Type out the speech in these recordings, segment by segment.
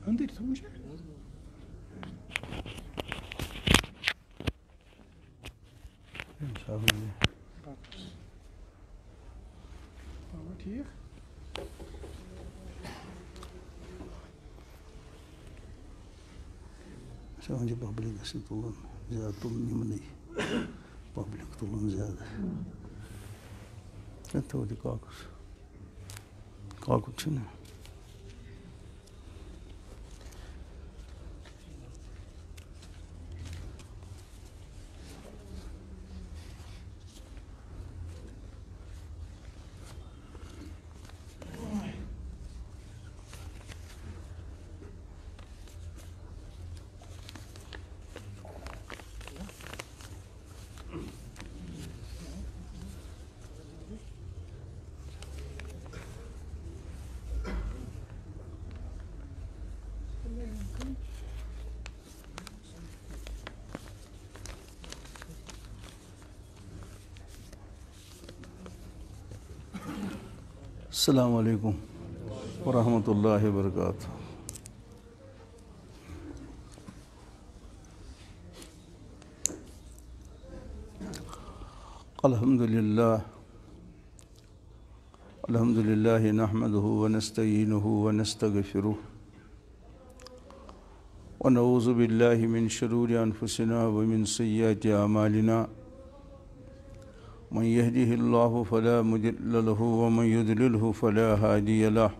أندر تمشي ٹھیک سمجھ پبلک سے تلن زیادہ تلن یمنی پبلک تلن زیادہ تو دی کاکس چھنا السلام علیکم ورحمۃ اللہ وبرکاتہ. الحمد للہ نحمده ونستعینه ونستغفره ونعوذ باللہ من شرور انفسنا ومن سیئات اعمالنا من يهده الله فلا مضل له ومن يضلله فلا هادي له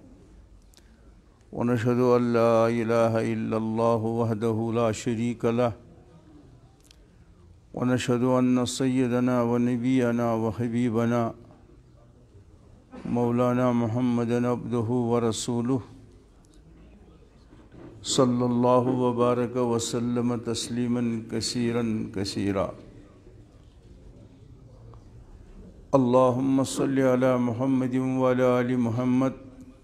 ونشهد أن لا إله إلا الله وحده لا شريك له ونشهد أن سيدنا ونبينا وحبيبنا مولانا محمدا عبده ورسوله صلى الله وبارك وسلم تسليما كثيرا كثيرا. اللهم صل على محمد وعلى آل محمد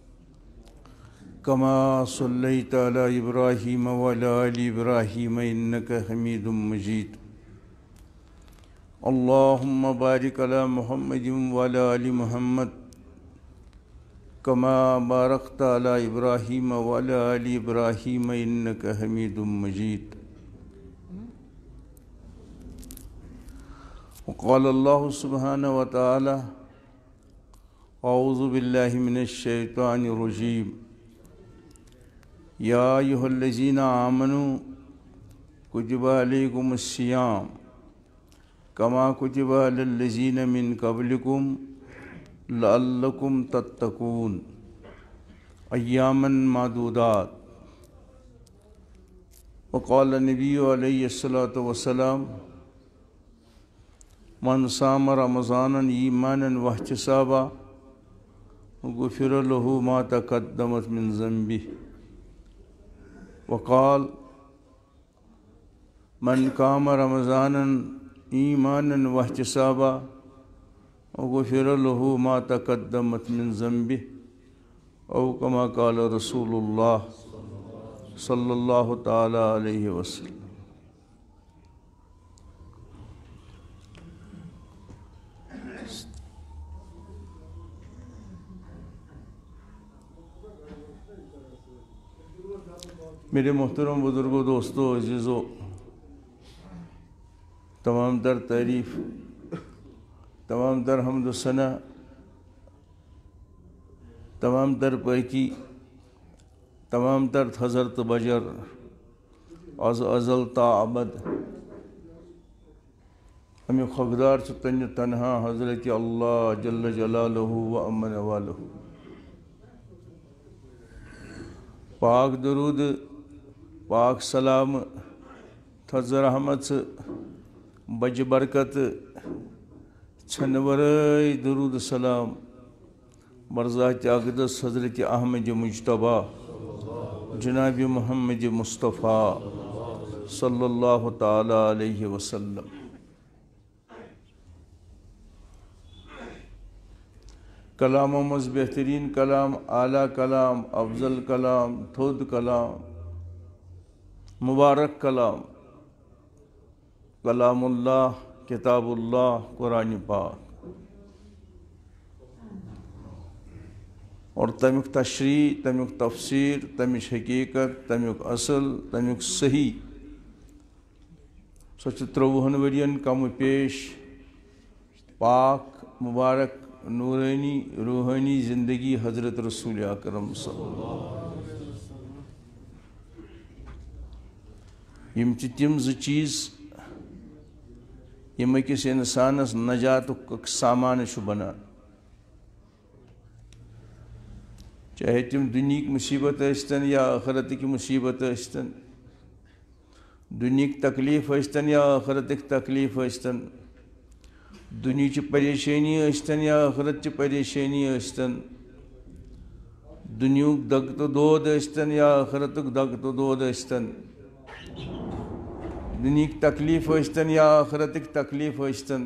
كما صليت على إبراهيم وعلى آل إبراهيم إنك حميد مجيد. اللهم بارك على محمد وعلى آل محمد كما باركت على إبراهيم وعلى آل إبراهيم إنك حميد مجيد. وقال الله سبحانه وتعالى أعوذ بالله من الشيطان الرجيم يا أيها الذين آمنوا كتب عليكم الصيام كما كتب على الذين من قبلكم لعلكم تتقون أياما معدودات. وقال النبي عليه الصلاة والسلام من صام رمضانا ایمانا واحتسابا غفر له ما تقدمت من ذنبه. وقال من قام رمضانا ایمانا واحتسابا غفر له ما تقدمت من ذنبه او كما قال رسول الله صلی اللہ تعالی علیہ وسلم. میرے محترم بزرگوں، دوستوں، عزیزوں، تمام در تعریف، تمام در حمد و ثنا، تمام در پاکی، تمام در حضرت بجر از ازل تا ابد ہمیں خبردار چتن تنہا حضرت اللہ جل جلالہ و امن والہ. پاک درود، پاک سلام، تھز رحمت بج برکت چھنورئی درود سلام برذات اقدس حضرت احمد مجتبیٰ جناب محمد مصطفیٰ صلی اللہ تعالی علیہ وسلم. کلام مز بہترین کلام، اعلیٰ کلام، افضل کلام، تھود کلام، مبارک کلام، کلام اللہ، کتاب اللہ، قرآن پاک. اور تمیک تشریح، تمیک تفسیر، تمچ حقیقت، تمیک اصل، تمیک صحیح سو 30 ورین کم پیش پاک مبارک نورانی روحانی زندگی حضرت رسول اکرم صلی اللہ علیہ وسلم. یم تم چیز یم اکس انسانس نجات سامان بنان، چاہے تم دنیک مصیبت اشتن یا آخرت کی مصیبت اشتن، دنیک تکلیف اشتن یا آخرت تکلیف اشتن، دنیچ پریشانی اشتن یا آخرت پریشانی اشتن، دنیوک دگ تو دود اشتن یا آخرت دگ تو دود اشتن، دنیک تکلیف اشتن یا آخرت تکلیف اشتن،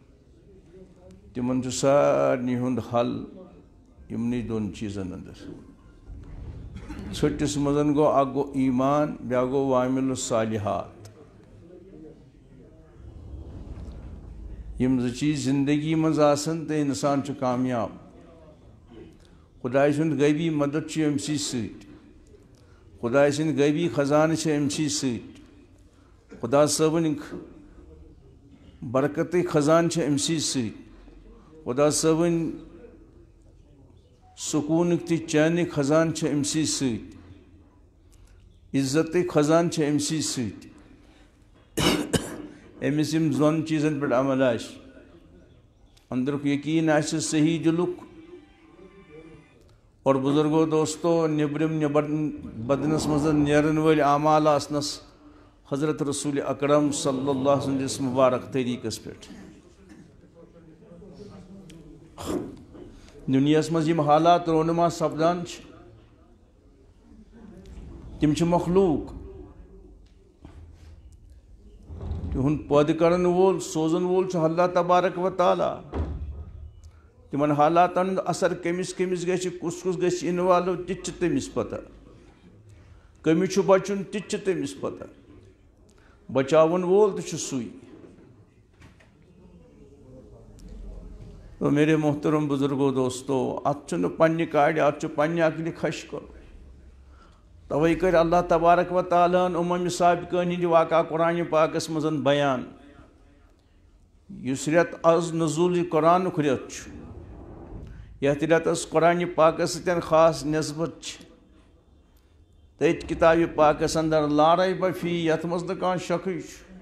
تمن سارنی ہند حل یمنی دون چیزن اندر. چھٹس مزن گو اکھ گو ایمان، بیا گو وامل الصالحات. یم زٕ چیز زندگی مز آسن تو انسان چھ کامیاب. خدای سند غیبی مدد چھ امسی سۭتۍ، خدای سند غیبی خزانہ چھ امسی سۭتۍ، خدا صٲبن برکتی خزان چھ امسی سۭتۍ، خدا صٲبن سکونک تہ چینک خزان چھ امسی سۭتۍ، عزت خزان چھ امسی سۭتۍ. امس یم دون چیزن پہ عمل آس، اندرک یقین آس صحیح دلک، اور بزرگو دوستو نبرم بدنس مز نیرن ول اعمال آسنس حضرت رسول اکرم صلی اللہ علیہ وسلم مبارک طریقس پہ. دنیاس مز یم حالات رونما سپدان تم چھ مخلوق، تہند پید کرن وول سوزن وول چھ اللہ تبارک و تعالی. تمن حالاتن ہند اثر کمس کمس گژھِ کس کس گژھِ انوالو تہ تمس پتہ، کمس چھ بچن تہ تمس پتہ، بچاون وول تہ سوئی. تو میرے محترم بزرگو دوستو، ات پنہ کاڑ ات پنہ عقل خش کر. توے کر اللہ تبارک و تعالیٰ ہن سابقین ہند واقعہ قرآن پاکس مزن بیان. اس رت از نزول قرآن رت یت رتس قرآن پاکس ستن خاص نسبت تت کتاب پاکس اندر لا ریب فی یت مز نہ شکی.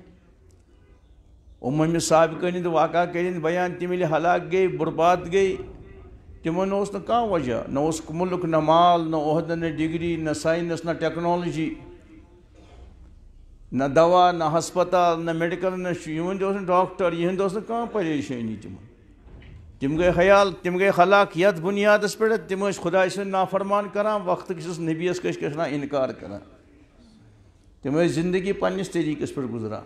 سابقین ہند واقعہ کرن بیان، تم یل ہلاک گئی برباد گئی، تمن اس نہ وجہ، نہ اس ملک، نہ مال، نہ عہدہ، نہ ڈگری، نہ سائنس، نہ ٹیکنالوجی، نہ دوا، نہ ہسپتال، نہ میڈیکل، نہ ڈاکٹر، یہ پریشانی. تم گئی خیال، تم گئی ہلاک یت بنیاد پہ تم خدا سن نافرمان کران، وقت کس نبیس انکار کران، تم زندگی پنس طریقس پہ گزران.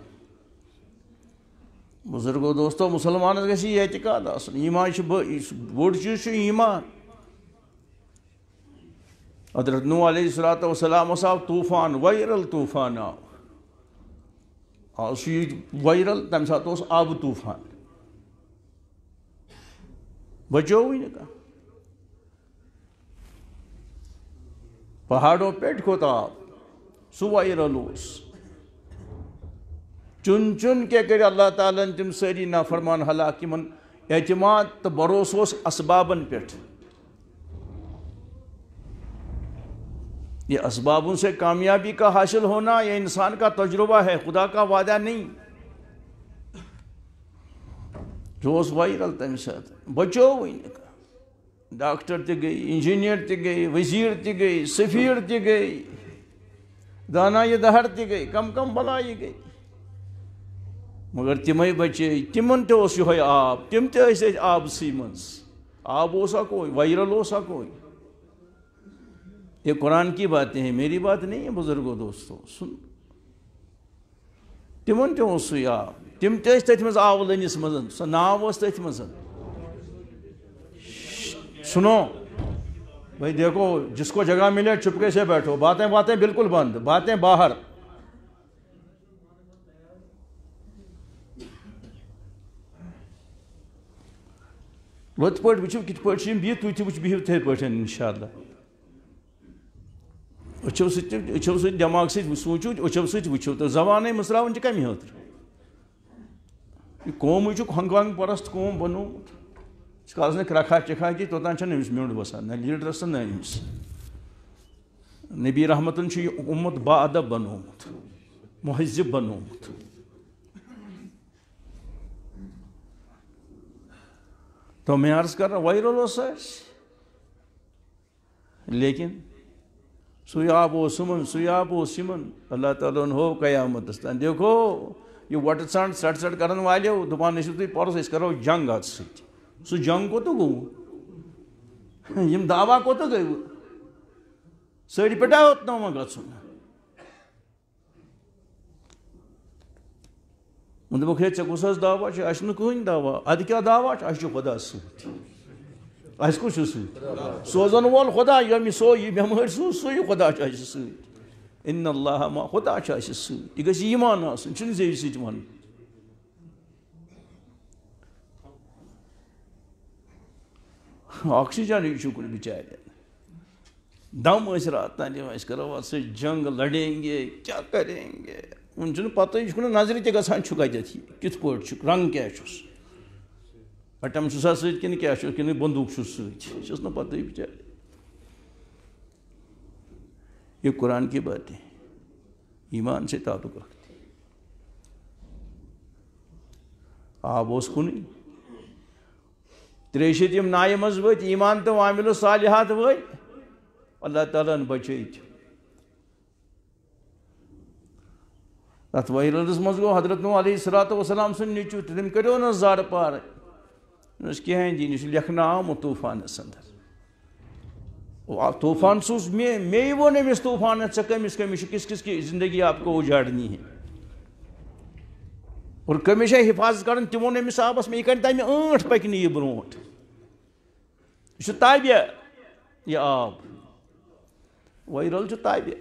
بزرگو دوستو، مسلمانس گژھِ یہ اعتقاد آسن، ایمان بوڑ چیز ایمان. حضرت نوح علیہ السلام آو طوفان، وائرل طوفان آو سہ وائرل، تمہ سات آب طوفان، بچوی نہ کانٛہہ. پہاڑوں پٮ۪ٹھ کھوت آب، سہ وائرل اوس. چن چن کیا کر اللہ تعالیٰ تم ساری نافرمان ہلاک، یمن اعتماد تو بھروسہ اوس اسبابن پہ. یہ اسبابوں سے کامیابی کا حاصل ہونا یہ انسان کا تجربہ ہے، خدا کا وعدہ نہیں. جو اس وائرل تمہ سات بچوی نہ. ڈاکٹر تہ گئی، انجینئر تہ گئی، وزیر تہ گئی، سفیر تہ گئی، دانا یہ دہر تہ گئی، کم کم بلائی گئی، مگر تمے بچے. تمن تہ اوس یہ آب، تم تہ ٲسۍ آب سی مز. آب اوسا کوئی، وائرل اوسا کوئی. یہ قرآن کی باتیں ہیں، میری بات نہیں ہے بزرگو دوستو. سن، تمن تہ اوس سُے آب، تم تہ ٲسۍ تٔتھۍ منٛز آولٲنِس منٛز، سۄ ناو ٲس تٔتھۍ منٛز. سنو بھائی، دیکھو جس کو جگہ ملے چپکے سے بیٹھو، باتیں باتیں بالکل بند، باتیں باہر. لوت پٲٹھۍ وٕچھِو کِتھ پٲٹھۍ چھِ یِم بِہِتھ تُہۍ تہِ بِہِو تِتھَے پٲٹھۍ اِنشاء اللہ. أچھو سۭتۍ دٮ۪ماغ سۭتۍ سوٗنٛچِو أچھو سۭتۍ وٕچھِو تہٕ زبانَے مٔژراوٕنۍ چھِ کَمہِ خٲطرٕ؟ یہِ قومٕے چھُکھ ہنٛگانٛگ پرست قوم بنومُت. یِتس کالس نہٕ کرٛکھا چکھا کینٛہہ توٚتام چھَنہٕ أمِس میوٚنٛڈ وسان نہ لیٖڈرَس تہٕ نہ أمِس. نبی رحمتن چھُ یہِ اُمت با ادب بنومُت مہذب بنومُت. تو میں عرض کر رہا وائرل اوس اَسہِ لیکن سُے آب اوس یِمن سُے آب اوس یِمن. اللہ تعالیٰ ہن ہوو قیامتس تام دیکھو یہ وٹہٕ ژھانٛڈ ژھٹھ ژھٹھ کرن والیو دپان ٲسِو تُہۍ پرُس أسۍ کرو جنگ اتھ سۭتۍ. سُہ جنگ کوٚت گوٚو؟ یِم دعوا کوٚت گٔے؟ سٲری پٮ۪ٹھا ہوٚتنو وۄنۍ گژھُن. وۄنۍ دوٚپُکھ ہے ژےٚ کُس حظ دعوا چھُ؟ اَسہِ چھُنہٕ کٕہٕنۍ دعوا. اَدٕ کیٛاہ دعوا چھُ؟ اَسہِ چھُ خۄدا سۭتۍ. اَسہِ کُس چھُ سۭتۍ؟ سوزن وول خۄدا ییٚمہِ یہِ بٮ۪مٲرۍ سوٗز سُے خۄدا چھُ اَسہِ سۭتۍ. اِنَّ اللّٰہِ ما خۄدا چھُ اَسہِ سۭتۍ. یہِ گژھِ ایٖمان آسُن چھُنہٕ زیٚوِ سۭتۍ وَنُن. آکسیجنٕے چھُ کُنہِ بِچارٮ۪ن دم ٲسۍ رات تام دِوان أسۍ کرو اَتھ سۭتۍ جنگ لڑیں گے کیٛاہ کریں گے. وۄنۍ چھُنہٕ پتہٕ یہِ چھُنہٕ نظرِ تہِ گژھان چھُ کتٮ۪تھ یہِ کِتھ پٲٹھۍ چھُکھ رنٛگ کیٛاہ چھُس اٹم چھُسا سۭتۍ کِنہٕ کیٛاہ چھُس کِنہٕ بندوٗق چھُس سۭتۍ چھُس نہٕ پتہٕ بِچارِ. یہ قرآن کی بات ہے ایمان سے تعلق رکھتی. آب اوس کُنُے 300 یِم نایہِ منٛز ؤتھۍ ایمان تہٕ وامِلو صالحات وٲتۍ اللہ تعالیٰ ہن بچٲے. تتھ وایرلس منٛز گوٚو حضرت نوح علیہ الصلوٰۃ والسلام سُنٛد نیٚچوٗ تہٕ تٔمۍ کٔریو نہٕ زارٕ پارٕ. دوٚپنَس کِہینۍ دِنۍ یہِ چھُ لیکھنہٕ آمُت طوٗفانس انٛدر. طوٗفان سوٗز مے ووٚن أمِس طوٗفانس ژےٚ کٔمِس چھِ کِس کِس کی زندگی آپ کو اُجاڑنی ہے اور کٔمِس چھےٚ حِفاظت کرٕنۍ تہِ ووٚن أمِس آبس مےٚ یہِ کرِ تَمہِ ٲنٛٹ پکہِ نہٕ یہِ برونٛٹھ. یہِ چھُ تابع یہِ آب وایرل چھُ تابع.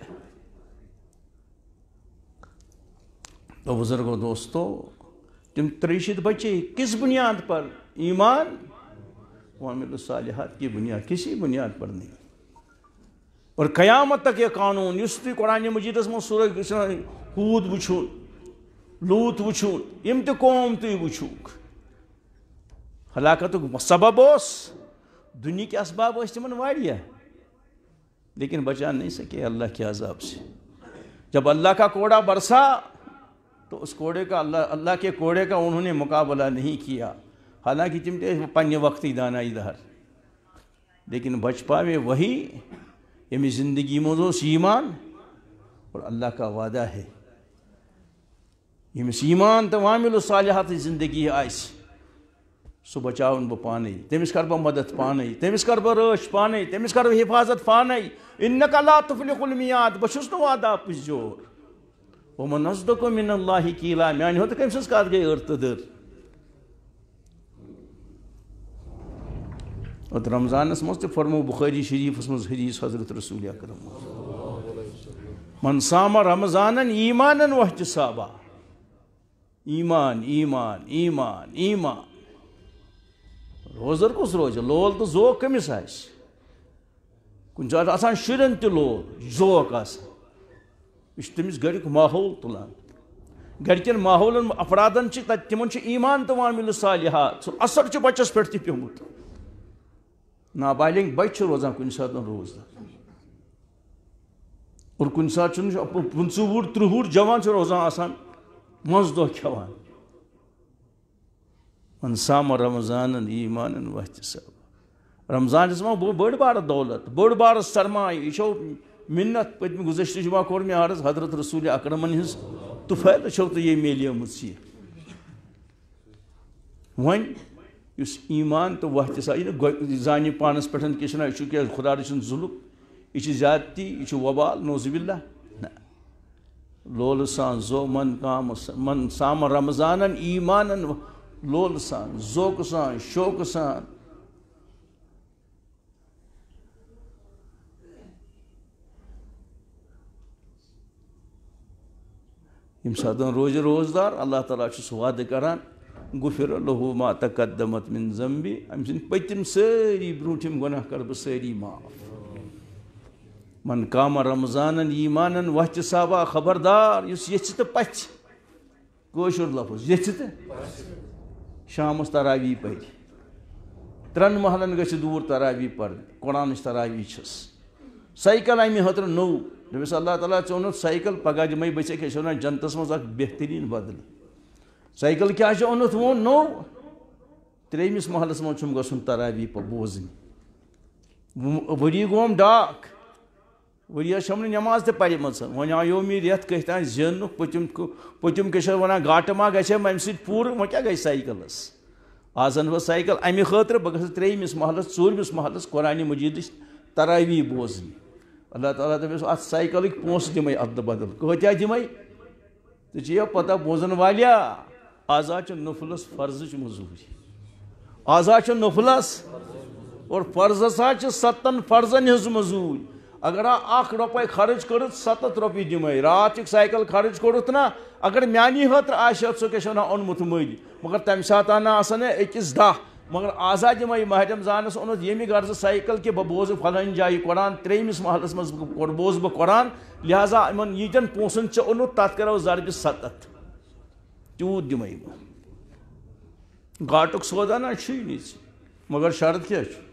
تو بزرگو دوستو تم 300 بچے کس بنیاد پر؟ ایمان وعمل الصالحات کی بنیاد, کسی بنیاد پر نہیں. اور قیامت تک یہ قانون یس تھی قرآن مجیدس من سورہ ہود وچھون لوت وچھون یم تہ قوم تھی وچھوک ہلاکت سبب اس دنیا کے اسباب اس تمن واریاہ لیکن بچا نہیں سکے اللہ کے عذاب سے. جب اللہ کا کوڑا برسا تو اس کوڑے کا اللہ کے کوڑے کا انہوں نے مقابلہ نہیں کیا, حالانکہ تم تے پنہ وقت دانائی دہر, لیکن بچ پاوے وہی یمی زندگی مزوس ایمان اور اللہ کا وعدہ ہے یمس ایمان تو وامل صالحات زندگی آئس سو بچاؤن بہ پانے, تمس کر بہ مدد پانے, تمس کر بہ رٲچھ پانے, تمس کر بہ حفاظت پانے. انک لا تفلح المیعاد, بہ چھُس نہٕ وعدہ پُزیور. ومن اصدق من اللہ قیلا, میانہ ہوت کم سٕنٛز کتھ گٔے ٲر تہٕ دٔر. اور رمضانس مز تہ فرمو بخاری شریفس مز حدیث حضرت رسول اکرم من صام رمضانا ایمانا واحتسابا, ایمان ایمان ایمان ایمان. روزدر کس روزِ لول تو ذوق کمس آسہِ, کُنہِ ساتہٕ آسان شُرٮ۪ن تہِ لول ذوق آسان, یہ تمس گرک ماحول تلان, گرکن ماحولن افرادن تمن ایمان تو وامل صالحات, سُہ اثر چھُ بچس پٮ۪ٹھ تہِ پیومُت. نابالغ بچہ چھُ روزان کُنہِ ساتہٕ روزدار اور کُنہِ ساتہٕ چھُنہٕ 25 وُہُر 30 وُہُر جوان چھُ روزان آسان منٛزٕ دۄہ کھٮ۪وان. من صام رمضانا ایمانا واحتسابا, رمضانس منٛز بٔڑ بارٕ دولت, بٔڑ بارٕ سرمایہ, یہ چھو منت پٔتمہِ گُزشتہٕ جمعہ کوٚر مےٚ عرض حضرت رسول اکرمن ہٕنٛز طُفیلہٕ چھو تۄہہِ یہِ میلیمٕژ یہِ. وۄنۍ یُس ایمان تہٕ واحتساب یہِ زانہِ پانس پٮ۪ٹھ کہِ چھُنہ یہِ چھُ کیٛاہ خۄدا رٔچھِن ظُلم, یہِ چھِ زیادتی, یہِ چھُ وبال نعوذ باللہ. نہ لولہٕ سان زو من صام رمضانا ایمانا, لولہٕ سان ذوقہٕ سان شوقہٕ سان. ییٚمہِ ساتہٕ روزِ روزدار اللہ تعالیٰ چھُس وعدٕ کران غفر له ما تقدمت من ذنبی أمۍ سٕنٛدۍ پٔتِم سٲری برٛوٗنٛٹھِم گۄناہ کَرٕ بہٕ سٲری معاف من قام رمضانن ایمانن واحتسابا خبردار یُس یژھِ تہٕ پَژھِ کٲشُر لفظ یژھِ تہٕ شامَس تراوی پَرِ 3 محلن گژھِ دوٗر تراوی پَرنہِ قرآنٕچ تراوی چھَس سایکل اَمہِ خٲطرٕ نوٚو دٔپِس اللہ تعالیٰ ژےٚ اوٚنُتھ سایکل پگاہ دِمَے بہٕ ژےٚ کیٛاہ چھِ وَنان جنتَس منٛز اَکھ بہتریٖن بدلہٕ سایکل کیٛاہ چھُ اوٚنُتھ وۄنۍ نوٚو 3مِس محلَس منٛز چھُم گژھُن تراوی بوزٕنۍ ؤری گوٚوم ڈاک ؤریَس چھَم نہٕ نٮ۪ماز تہِ پَرِمٕژ وۄنۍ آیو مےٚ رٮ۪تھ کٔہۍ تانۍ زیننُک پٔتِم کیٛاہ چھِ وَنان گاٹہٕ ما گژھٮ۪م اَمہِ سۭتۍ پوٗرٕ وۄنۍ کیٛاہ گژھِ سایکَلَس آز اَنہٕ بہٕ سایکل اَمہِ خٲطرٕ بہٕ گژھٕ 3مِس محلَس 4مِس محلَس قرآنہِ مجیٖدٕچ تراوی بوزٕنۍ اللہ تعالیٰ دَپٮ۪س اَتھ سایکَلٕکۍ پونٛسہٕ دِمَے اَدلہٕ بدل کۭتیاہ دِمَے ژےٚ چھےٚ پتہ بوزَن والیاہ آز حظ چھِ نفلَس فرضٕچ مٔزوٗرۍ آز حظ چھِ نفلَس اور فرضس حظ چھِ 7 فرضن ہٕنٛز مٔزوٗرۍ اگر اَکھ رۄپَے خرٕچ کٔرٕتھ 7 رۄپیہِ دِمَے راتھ چھُکھ سایکل خرٕچ کوٚرُتھ نا اگر میٛانی خٲطرٕ آسہِ ہا ژٕ کیٛاہ چھِ وَنان اوٚنمُت مٔلۍ مگر تَمہِ ساتہٕ اَنا آسان أکِس 10 مگر آز حظ دِمَے ماہِ رمضانَس اوٚنُتھ ییٚمہِ غرضہٕ سایکل کہِ بہٕ بوزٕ فلٲنۍ جایہِ قرآن 3مِس محلَس منٛز بوزٕ بہٕ قرآن لہٰذا یِمَن ییٖتٮ۪ن پونٛسَن ژےٚ اوٚنُتھ تَتھ کَرو ضربہِ 7 تیوٗت دِمَے بہٕ گاٹُک سودا نہ چھُے نہٕ ژےٚ مگر شرط کیٛاہ چھُ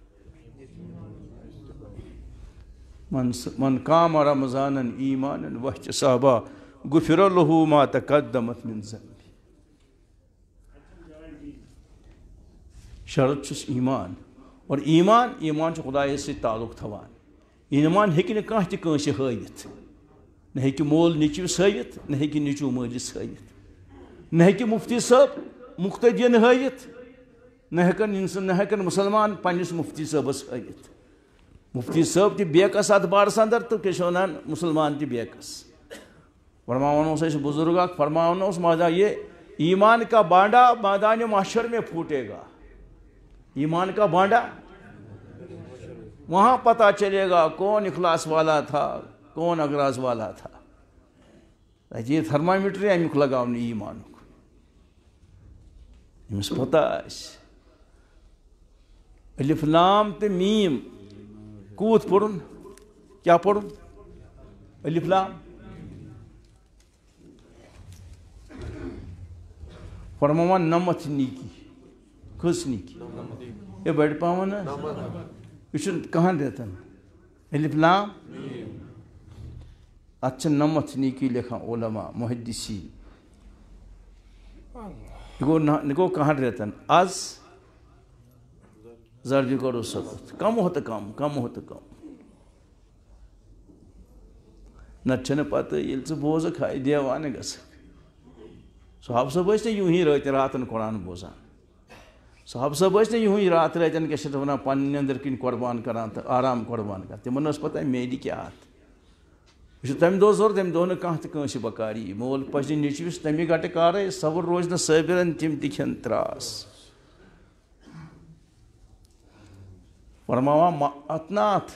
من قام رمضانن ایمانن واحتسابا غفر له ما تقدمت من ذنبی شرط چھُس ایمان اور ایمان چھُ خۄدایَس سۭتۍ تعلق تھاوان ایمان ہیٚکہِ نہٕ کانٛہہ تہِ کٲنٛسہِ ہٲوِتھ نہ ہیٚکہِ مول نیٚچوِس ہٲوِتھ نہ ہیٚکہِ نیٚچوٗ مٲلِس ہٲوِتھ نہ ہیٚکہِ مُفتی صٲب مُقتدِین ہٲوِتھ نہ ہٮ۪کَن مُسلمان پنٛنِس مُفتی صٲبَس ہٲوِتھ مفتی صٲب تہِ بیکَس اَتھ بارَس اندر تہٕ کیٛاہ چھِ وَنان مُسلمان تہِ بیکَس فرماوان اوس اَسہِ بُزرگ اکھ فرماوان اوس یہ ایمان کا بانڈا میدان محشر میں پھوٹے گا ایمان کا بانڈا وہاں پتہ چلے گا کون اخلاص والا تھا کون اغراض والا تھا اَتہِ یہِ تھرمامیٖٹرٕے اَمیُک لگاونہٕ ایمانُک ییٚمِس پتہ آسہِ الف لام تہٕ میٖم کوٗت پوٚرُن کیٛاہ پوٚرُن الف لام فرماوان 9 نیکی کٔژ نیکی ہے بَڑِ پاوان یہِ چھُنہٕ کَہَن رٮ۪تَن الف لام اَتھ چھِ 9 نیکی لیکھان علما محدثیٖن یہِ گوٚو 10 رٮ۪تَن آز ضربہِ کرو 7 کم ہو تہٕ کم نتہٕ چھَنہٕ پتہٕ ییٚلہِ ژٕ بوزکھ ہاے دیوانہٕ گژھکھ صحابہٕ صٲب ٲسۍ نہٕ یوٗہی راتَن قرآن بوزان صحابہٕ صٲب ٲسۍ نہٕ یوٗہی راتہٕ راتٮ۪ن کیٛاہ چھِ اَتھ وَنان پنٛنہِ نٮ۪نٛدٕر کِنۍ قۄربان کران تہٕ آرام قۄربان کران تِمن ٲس پتہ میلہِ کیٛاہ اَتھ یہِ چھُ تَمہِ دۄہ ضوٚرتھ تَمہِ دۄہ نہٕ کانٛہہ تہِ کٲنٛسہِ بکاری یی مول پَزِ نیٚچوِس تَمہِ گٹہٕ کارے صبر روزِ نہٕ صٲبِرن تِم تہِ کھٮ۪ن ترٛاس فرماوان اتناتھ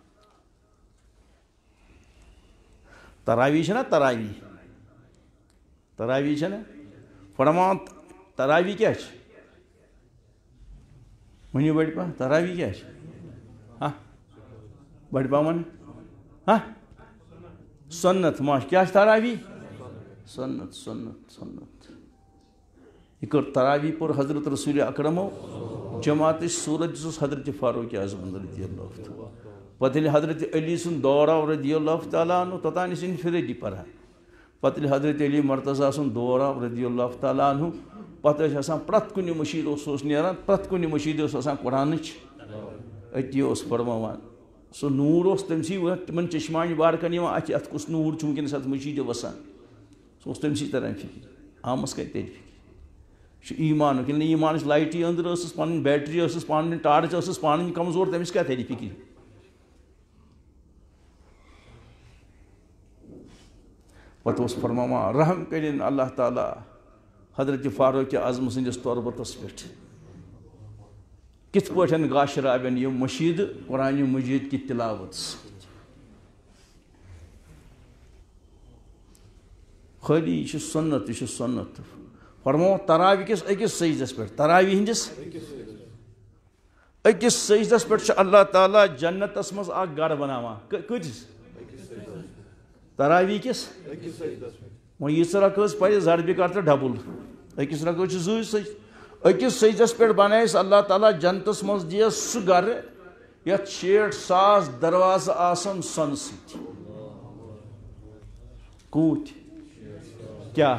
تراوی چھےٚ نا تراوی چھےٚ نا فرماوان تراوی کیٛاہ چھِ ؤنِو بٔڑِ پہن تراوی کیٛاہ چھِ بٔڑِ پہن وَن سُنت ماشا کیٛاہ چھِ تراوی سُنت یہِ کٔر تراوی پوٚر حضرت رسوٗلِ اکرمو جماعتٕچ صوٗرت دِژٕس حضرت فاروق اعظم رضی اللہ تعالیٰ پتہٕ ییٚلہِ حضرت علی سُنٛد دور آو رضی اللہ تعالیٰ عنہ توٚتام ٲسۍ اِنفرٲدی پران پتہٕ ییٚلہِ حضرت علی مرتضیٰ سُنٛد دور آو رضی اللہ تعالیٰ عنہ پتہٕ ٲسۍ آسان پرٛٮ۪تھ کُنہِ مٔشیٖد اوس نیران پرٛٮ۪تھ کُنہِ مٔشیٖد اوس آسان قرآنٕچ أتی اوس فرماوان سُہ نوٗر اوس تٔمسٕے تِمن چشمانہِ بارکن یِوان اَتھ کُس نوٗر چھُ وٕنکیٚنس اَتھ مٔشیٖدِ وسان سُہ اوس تٔمسٕے تران فِکرِ عامس کَتہِ ترِ فِکرِ یہِ چھُ ایمانُک ییٚلہِ نہٕ ایمانٕچ لایٹٕے أنٛدرٕ ٲسٕس پنٕنۍ بیٹری ٲسٕس پنٕنۍ ٹارٕچ ٲسٕس پانہٕ کمزور تٔمِس کیٛاہ ترِ فِکرِ پتہٕ اوس فرماوان رحم کٔرِنۍ اللہ تعالیٰ حضرت فاروق اعظم سٕنٛدِس تربتس پٮ۪ٹھ کِتھ پٲٹھۍ گاشراوٮ۪ن یِم مٔشیٖدٕ قرآنہِ مجیٖد کہِ تِلاوت سۭتۍ خٲلی یہِ چھُ سُنت فرمو تراوی کس أکس سجدس پٮ۪ٹھ تراوی ہندس أکس سجدس پٮ۪ٹھ اللہ تعالیٰ جنتس مز اکھ گھر بناوان کۭتِس تراوی کس وۄنۍ ییٖژ رکٲژ پرِ ضربہِ کر تہٕ ڈبل أکِس رکٲژ چھِ زٕے سجدٕ أکِس سجدس پٮ۪ٹھ بنایس اللہ تعالیٰ جنتس مز دِیس سُہ گھرٕ یتھ 60,000 دروازٕ آسن سۄنہٕ سۭتۍ کوٗت کیٛاہ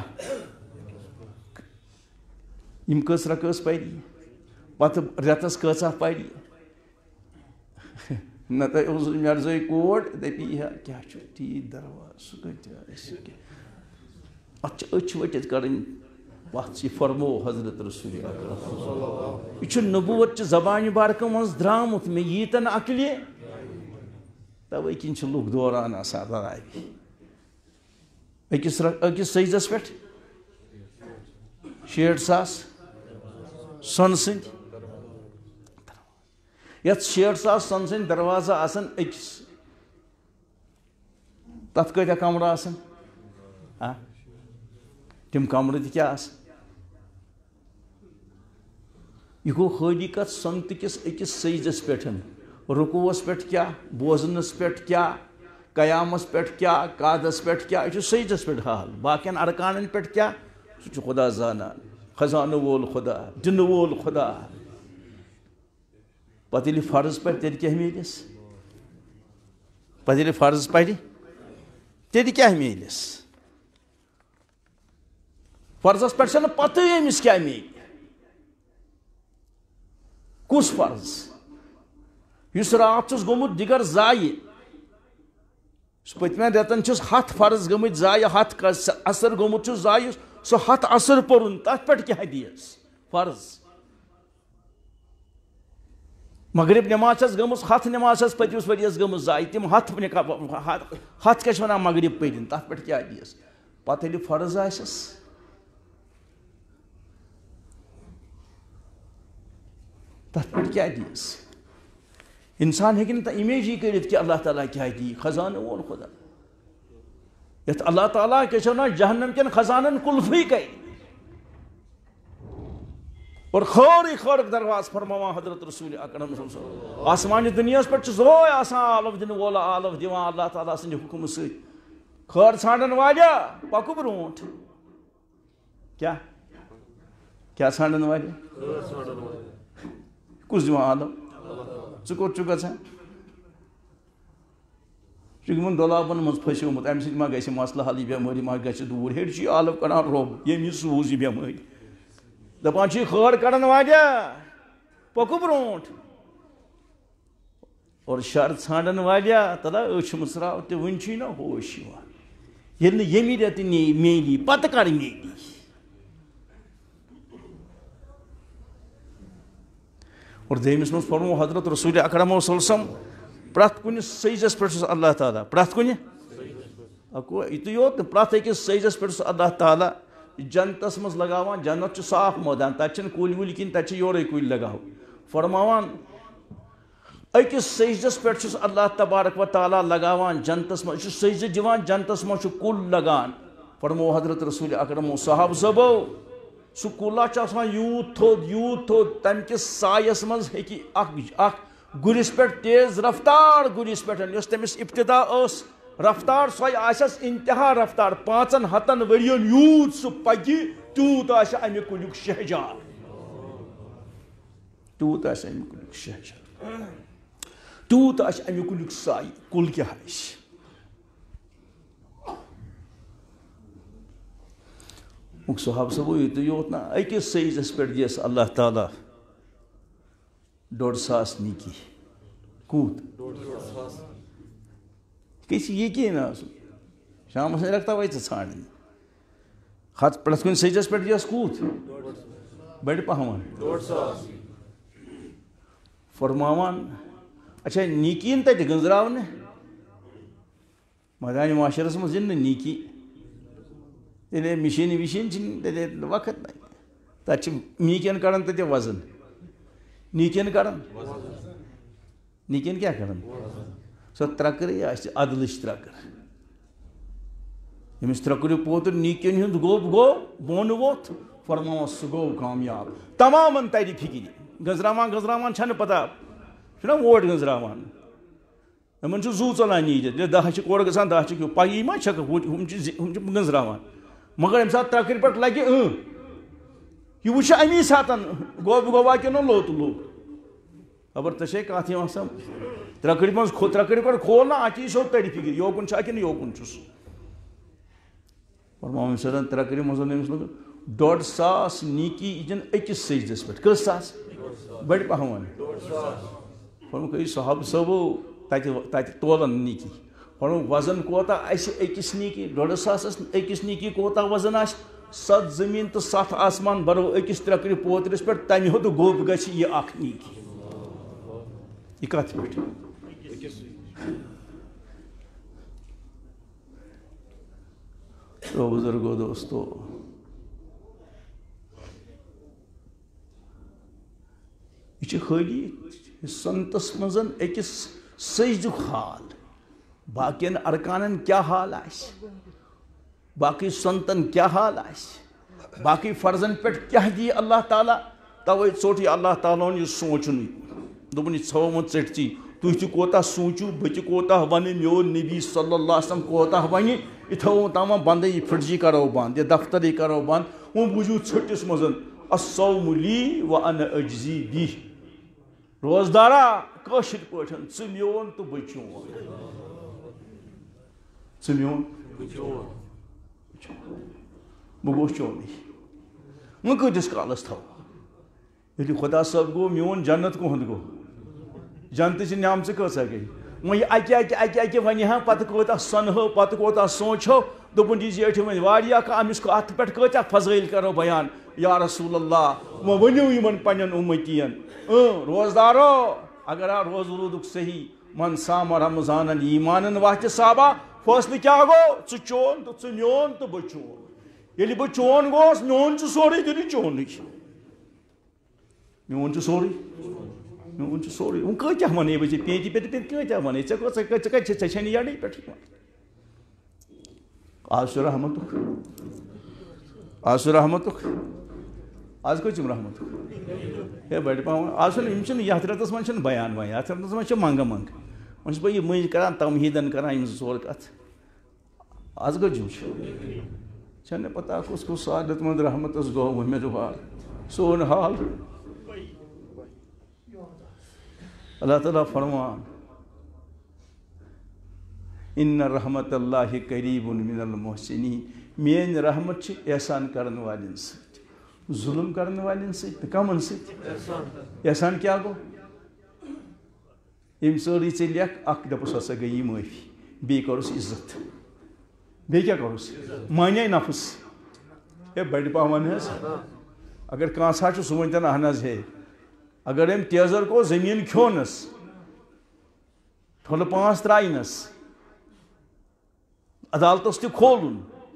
یِم کٔژ رکٲژ پری پتہٕ رٮ۪تس کۭژاہ پری نتہٕ اوس مرزٲے کوڑ دپی ہا کیٛاہ چھُ تیٖتۍ دروازٕ سُہ کۭتیاہ آسہِ اتھ چھِ أچھ ؤٹِتھ کڑٕنۍ پتھ یہِ فرمو حضرت رسول اکرم یہِ چھُ نبوت چہِ زبانہِ بارکہٕ منٛز درٛامُت مےٚ ییٖتن عقلہِ توے کِنۍ چھِ لُکھ دوران آسان لڑایہِ أکِس سجدس پٮ۪ٹھ 60,000 سۄنہٕ سٕنٛدۍ یتھ 60,000 سۄنہٕ سٕنٛدۍ دروازٕ آسن أکِس تتھ کۭتیاہ کمرٕ آسن تِم کمرٕ تہِ کیٛاہ آسن یہِ گوٚو حقیٖقت سۄنتہٕ کِس أکِس سجدس پٮ۪ٹھ رکوٗوس پٮ۪ٹھ کیٛاہ بوزنس پٮ۪ٹھ کیٛاہ قیامس پٮ۪ٹھ کیٛاہ قعدس پٮ۪ٹھ کیٛاہ یہِ چھُ سجدس پٮ۪ٹھ حال باقین ارکانن پٮ۪ٹھ کیٛاہ سُہ چھُ خدا زانان خزانہٕ وول خدا دِنہٕ وول خدا پتہٕ ییٚلہِ فرض پرِ تیٚلہِ کیٛاہ میلٮ۪س پتہٕ ییٚلہِ فرض پرِ تیٚلہِ کیٛاہ میلٮ۪س فرضس پٮ۪ٹھ چھنہٕ پتہٕ أمِس کیٛاہ میلہِ کُس فرض یُس راتھ چھُس گوٚمُت دِگر ضایہِ پٔتمٮ۪ن رٮ۪تن چھُس 100 فرض گٔمٕتۍ ضایہِ 100 اثر گوٚمُت چھُس ضایہِ سُہ 100 اثر پوٚرُن تتھ پٮ۪ٹھ کیٛاہ دِیس فرض مغرب نماز چھس گٔمٕژ 100 نماز چھس پٔتمِس ؤرِیس گٔمٕژ ضایہِ تِم 100 کیٛاہ چھِ ونان مغرب پٔرِنۍ تتھ پٮ۪ٹھ کیٛاہ دِیس پتہٕ ییٚلہِ فرض آسٮ۪س تتھ پٮ۪ٹھ کیٛاہ دِیس انسان ہیٚکہِ نہٕ اِمیجی کٔرِتھ کہِ اللہ تعالیٰ کیٛاہ دِیہِ خزانہٕ وول خدا یتھ اللہ تعالیٰ کیٛاہ چھِ ونان جہنم کٮ۪ن خزانن کُلفٕے کرِ اور خٲرٕے خٲرٕک درواز فرماوان حضرت رسول اکرم صلی اللہ علیہ وسلم آسمانہِ دُنیاہس پٮ۪ٹھ چھُ زوے آسان عالم دِنہٕ وول عالم دِوان اللہ تعالیٰ سٕنٛدِ حُکمہٕ سۭتۍ خٲر ژھانڈن والیاہ پکو برونٛٹھ کیٛاہ ژھانڈن والیاہ کُس دِوان عالم ژٕ کوٚت چھُکھ گژھان ژٕ چھُکھ یِمن دۄلابن منٛز پھسیومُت امہِ سۭتۍ ما گژھِ مسلہٕ حل یہِ بٮ۪مٲرۍ ما گژھِ دوٗر ہیٚرِ چھُ یہِ عالم کڑان روٚب ییٚمۍ یہِ سوٗز یہِ بٮ۪مٲرۍ دپان چھُ یہِ خٲر کڑان والیاہ پکو برونٛٹھ اور شر ژھانڈن والیاہ تلا أچھ مٕژراو تہِ وُنہِ چھُے نا ہوش یِوان ییٚلہِ نہٕ ییٚمہِ رٮ۪تہٕ میلی پتہٕ کر میلی اور دوٚیمِس منٛز پرمو حضرت رسول اکرم صلی اللہ علیہ وسلم پرٛٮ۪تھ کُنہِ سجدس پٮ۪ٹھ چھُس اللہ تعالیٰ پرٛٮ۪تھ کُنہِ یِتُے یوت نہٕ پرٛٮ۪تھ أکِس سجدس پٮ۪ٹھ چھُس اللہ تعالیٰ جنتس منٛز لگاوان جنت چھُ صاف مٲدان تتہِ چھِنہٕ کُلۍ وُلۍ کِہیٖنۍ تتہِ چھِ یورے کُلۍ لگاوٕنۍ فرماوان أکِس سجدس پٮ۪ٹھ چھُس اللہ تبارک و تعالیٰ لگاوان جنتس منٛز یہِ چھُ سجدٕ دِوان جنتس منٛز چھُ کُل لگان فرمو حضرت رسول اکرمو صحابہٕ صٲبو سُہ کُلا چھُ آسان یوٗت تھوٚد تمہِ کِس سایس منٛز ہیٚکہِ اکھ گُرِس پٮ۪ٹھ تیز رفتار گُرِس پٮ۪ٹھ یۄس تٔمِس ابتدا ٲس رفتار سۄے آسٮ۪س انتہا رفتار 500 ؤرین یوٗت سُہ پکہِ تیوٗت آسہِ امہِ کُلیُک شہجار تیوٗت آسہِ امہِ کُلیُک شہجار تیوٗت آسہِ امہِ کُلیُک سایہِ کُل کیٛاہ آسہِ صحابہٕ صٲبو یُتُے یوت نا أکِس سجدس پٮ۪ٹھ دِیس اللہ تعالیٰ 150 نیکی کوٗت گژھِ یقیٖن آسُن شامس رکھتا وے ژٕ ژھانڈٕنۍ پرٛٮ۪تھ کُنہِ سجدس پٮ۪ٹھ دِیس کوٗت بڑِ پہم فرماوان اچھا نیکی یِن تتہِ گٔنٛزراونہٕ مٲدانہِ معاشرس منٛز یِن نہٕ نیکی تیٚلے مِشیٖن وِشیٖن چھِنہٕ تیٚلے وقت لگہِ تتہِ چھِ نیٖکین کڑان تتہِ وزن نیٖکین کڑان نیٖکین کیٛاہ کڑان سۄ ترٛکرٕے آسہِ عدلٕچ ترٛکٕر ییٚمِس ترٛکرِ پوتُر نیٖکین ہُنٛد گوٚب گوٚو بۄن ووٚتھ فرماوان سہ گو کامیاب تمامن تری فکر گنزراوان چھنہ پتہ چھُنا ووٹ گنزراوان یمن چھُ زو ژلان نیٖرِتھ 10 چھِ کورٕ گژھان 10 چھِ پایی ما چھکھ ہُم چھِ گنزراوان مگر ییٚمہِ ساتہٕ ترٛکٕرِ پٮ۪ٹھ لگہِ یہِ وٕچھِ امی ساتہٕ گوٚوا کِنہٕ لوٚت خبر ژےٚ چھے کتھ یِوان سمجھ ترٛکٕرِ پٮ۪ٹھ کھول نا اتی سیوٚد تری فکر یوکُن چھا کِنہٕ یوکُن چھُس فرماوان سیدن ترٛکٕرِ منٛز أمِس لوٚگ 150 نیکی یِن أکِس سجدس پٮ۪ٹھ کٔژ ساس بٔڑۍ پہم فرموکھ صحابہٕ صٲبو تتہِ تولن نیکی فرموکھ وزن کوتاہ آسہِ أکِس نیکی 150 أکِس نیکی کوتاہ وزن آسہِ 7 زٔمیٖن تہٕ 7 آسمان برو أکِس ترٛکٕرِ پوترِس پٮ۪ٹھ تمہِ ہیوٚت گوٚب گژھِ یہِ اکھ نیکی یہِ کتھ پٮ۪ٹھ تو بزرگو دوستو یہ چھ خالی سنتس منزن اکس سجدک حال باقین ارکانن کیا حال آس باقی سنتن کیا حال آس باقی فرضن پہ کیا دی اللہ تعالیٰ توے ژوٹ یہ اللہ تعالیٰ یہ سوچن دپن یہ ژھو ژٹھی تھی تہ کوتاہ سوچو بہ کوتاہ ون میون نبی صلی اللہ علیہ وسلم کوتاہ ون یہ تھو تام بند یہ فرجی کرو بند یہ دفتر یہ کرو بند وہ بوجھو ژھٹس مزن الصوم لی وانا اجزی بہ روزدارا کاشر پٲٹھۍ ژٕ میون تہٕ بہٕ چون ژٕ میون بہٕ گوٚوس چونٕے وۄنۍ کۭتِس کالس تھاو ییٚلہِ خۄدا صٲب گوٚو میون جنت کُہُنٛد گوٚو جنتٕچہِ نعمژٕ کۭژاہ گٔے وۄنۍ یہِ اکہِ وَنہِ ہا پتہٕ کوتاہ سۄنہو پتہٕ کوتاہ سونٛچہو دوٚپُن یہِ زیٹھِ وۄنۍ واریاہ کانٛہہ أمِس اَتھ پٮ۪ٹھ کۭتیاہ فضٲیل کرو بیان یا رسول اللہ وۄنۍ ؤنِو یِمن پنٛنٮ۪ن اُمتین روزدارو اگر آ روز روٗدُکھ صحیح من سام رمضانن ایمانن واحتسابا فٲصلہٕ کیٛاہ گوٚو ژٕ چون تہٕ ژٕ میون تہٕ بہٕ چون ییٚلہِ بہٕ چون گوس میون چھُ سورُے تیٚلہِ چونُے میون چھُ سورُے میون چھُ سورُے وۄنۍ کۭتیاہ وَنَے بہٕ ژےٚ پیٖنتہِ پٮ۪ٹھ کۭتیاہ وَنَے ژےٚ کَتہِ چھِ ژےٚ چھے نہٕ یَڈٕے پٮ۪ٹھٕے آز چھُ رحمتُک آز چھُ رحمتُک آز کۭژ یِم رحمتُک ہے بَڑِ پہم آز چھُنہٕ یِم چھِنہٕ یَتھ رٮ۪تَس منٛز چھِنہٕ بیان وۄنۍ یَتھ رٮ۪تَس منٛز چھِ منٛگہٕ وۄنۍ چھُس بہٕ یہِ مٔنٛزۍ کَران تمہیٖدَن کَران یِم 2 ژور کَتھٕ آز کٔژ یِم چھِ چھَنہٕ مےٚ پَتہ کُس کُس سعادت منٛد رحمتَس گوٚو وُمید وار سون حال اللہ تعالیٰ فرمان ان رحمت اللہ قریب من المحسنین میٲنۍ رحمت چھِ احسان کرن والٮ۪ن سۭتۍ ظُلم کرن والٮ۪ن سۭتۍ نہٕ کَمن سۭتۍ احسان کیٛاہ گوٚو ییٚمۍ سٲرٕے ژےٚ لیکھ اکھ دَپُس ہسا گٔیی معٲفی بیٚیہِ کوٚرُس عزت بیٚیہِ کیٛاہ کوٚرُس مانے نفس ہے بَڑِ پہمن حظ اگر کانٛسا چھُ سُہ ؤنۍتن اہن حظ ہے اگر أمۍ تیزر گوٚو زٔمیٖن کھیوٚونَس ٹھۄلہٕ 5 ترٛاینَس عدالتس تہِ کھولُن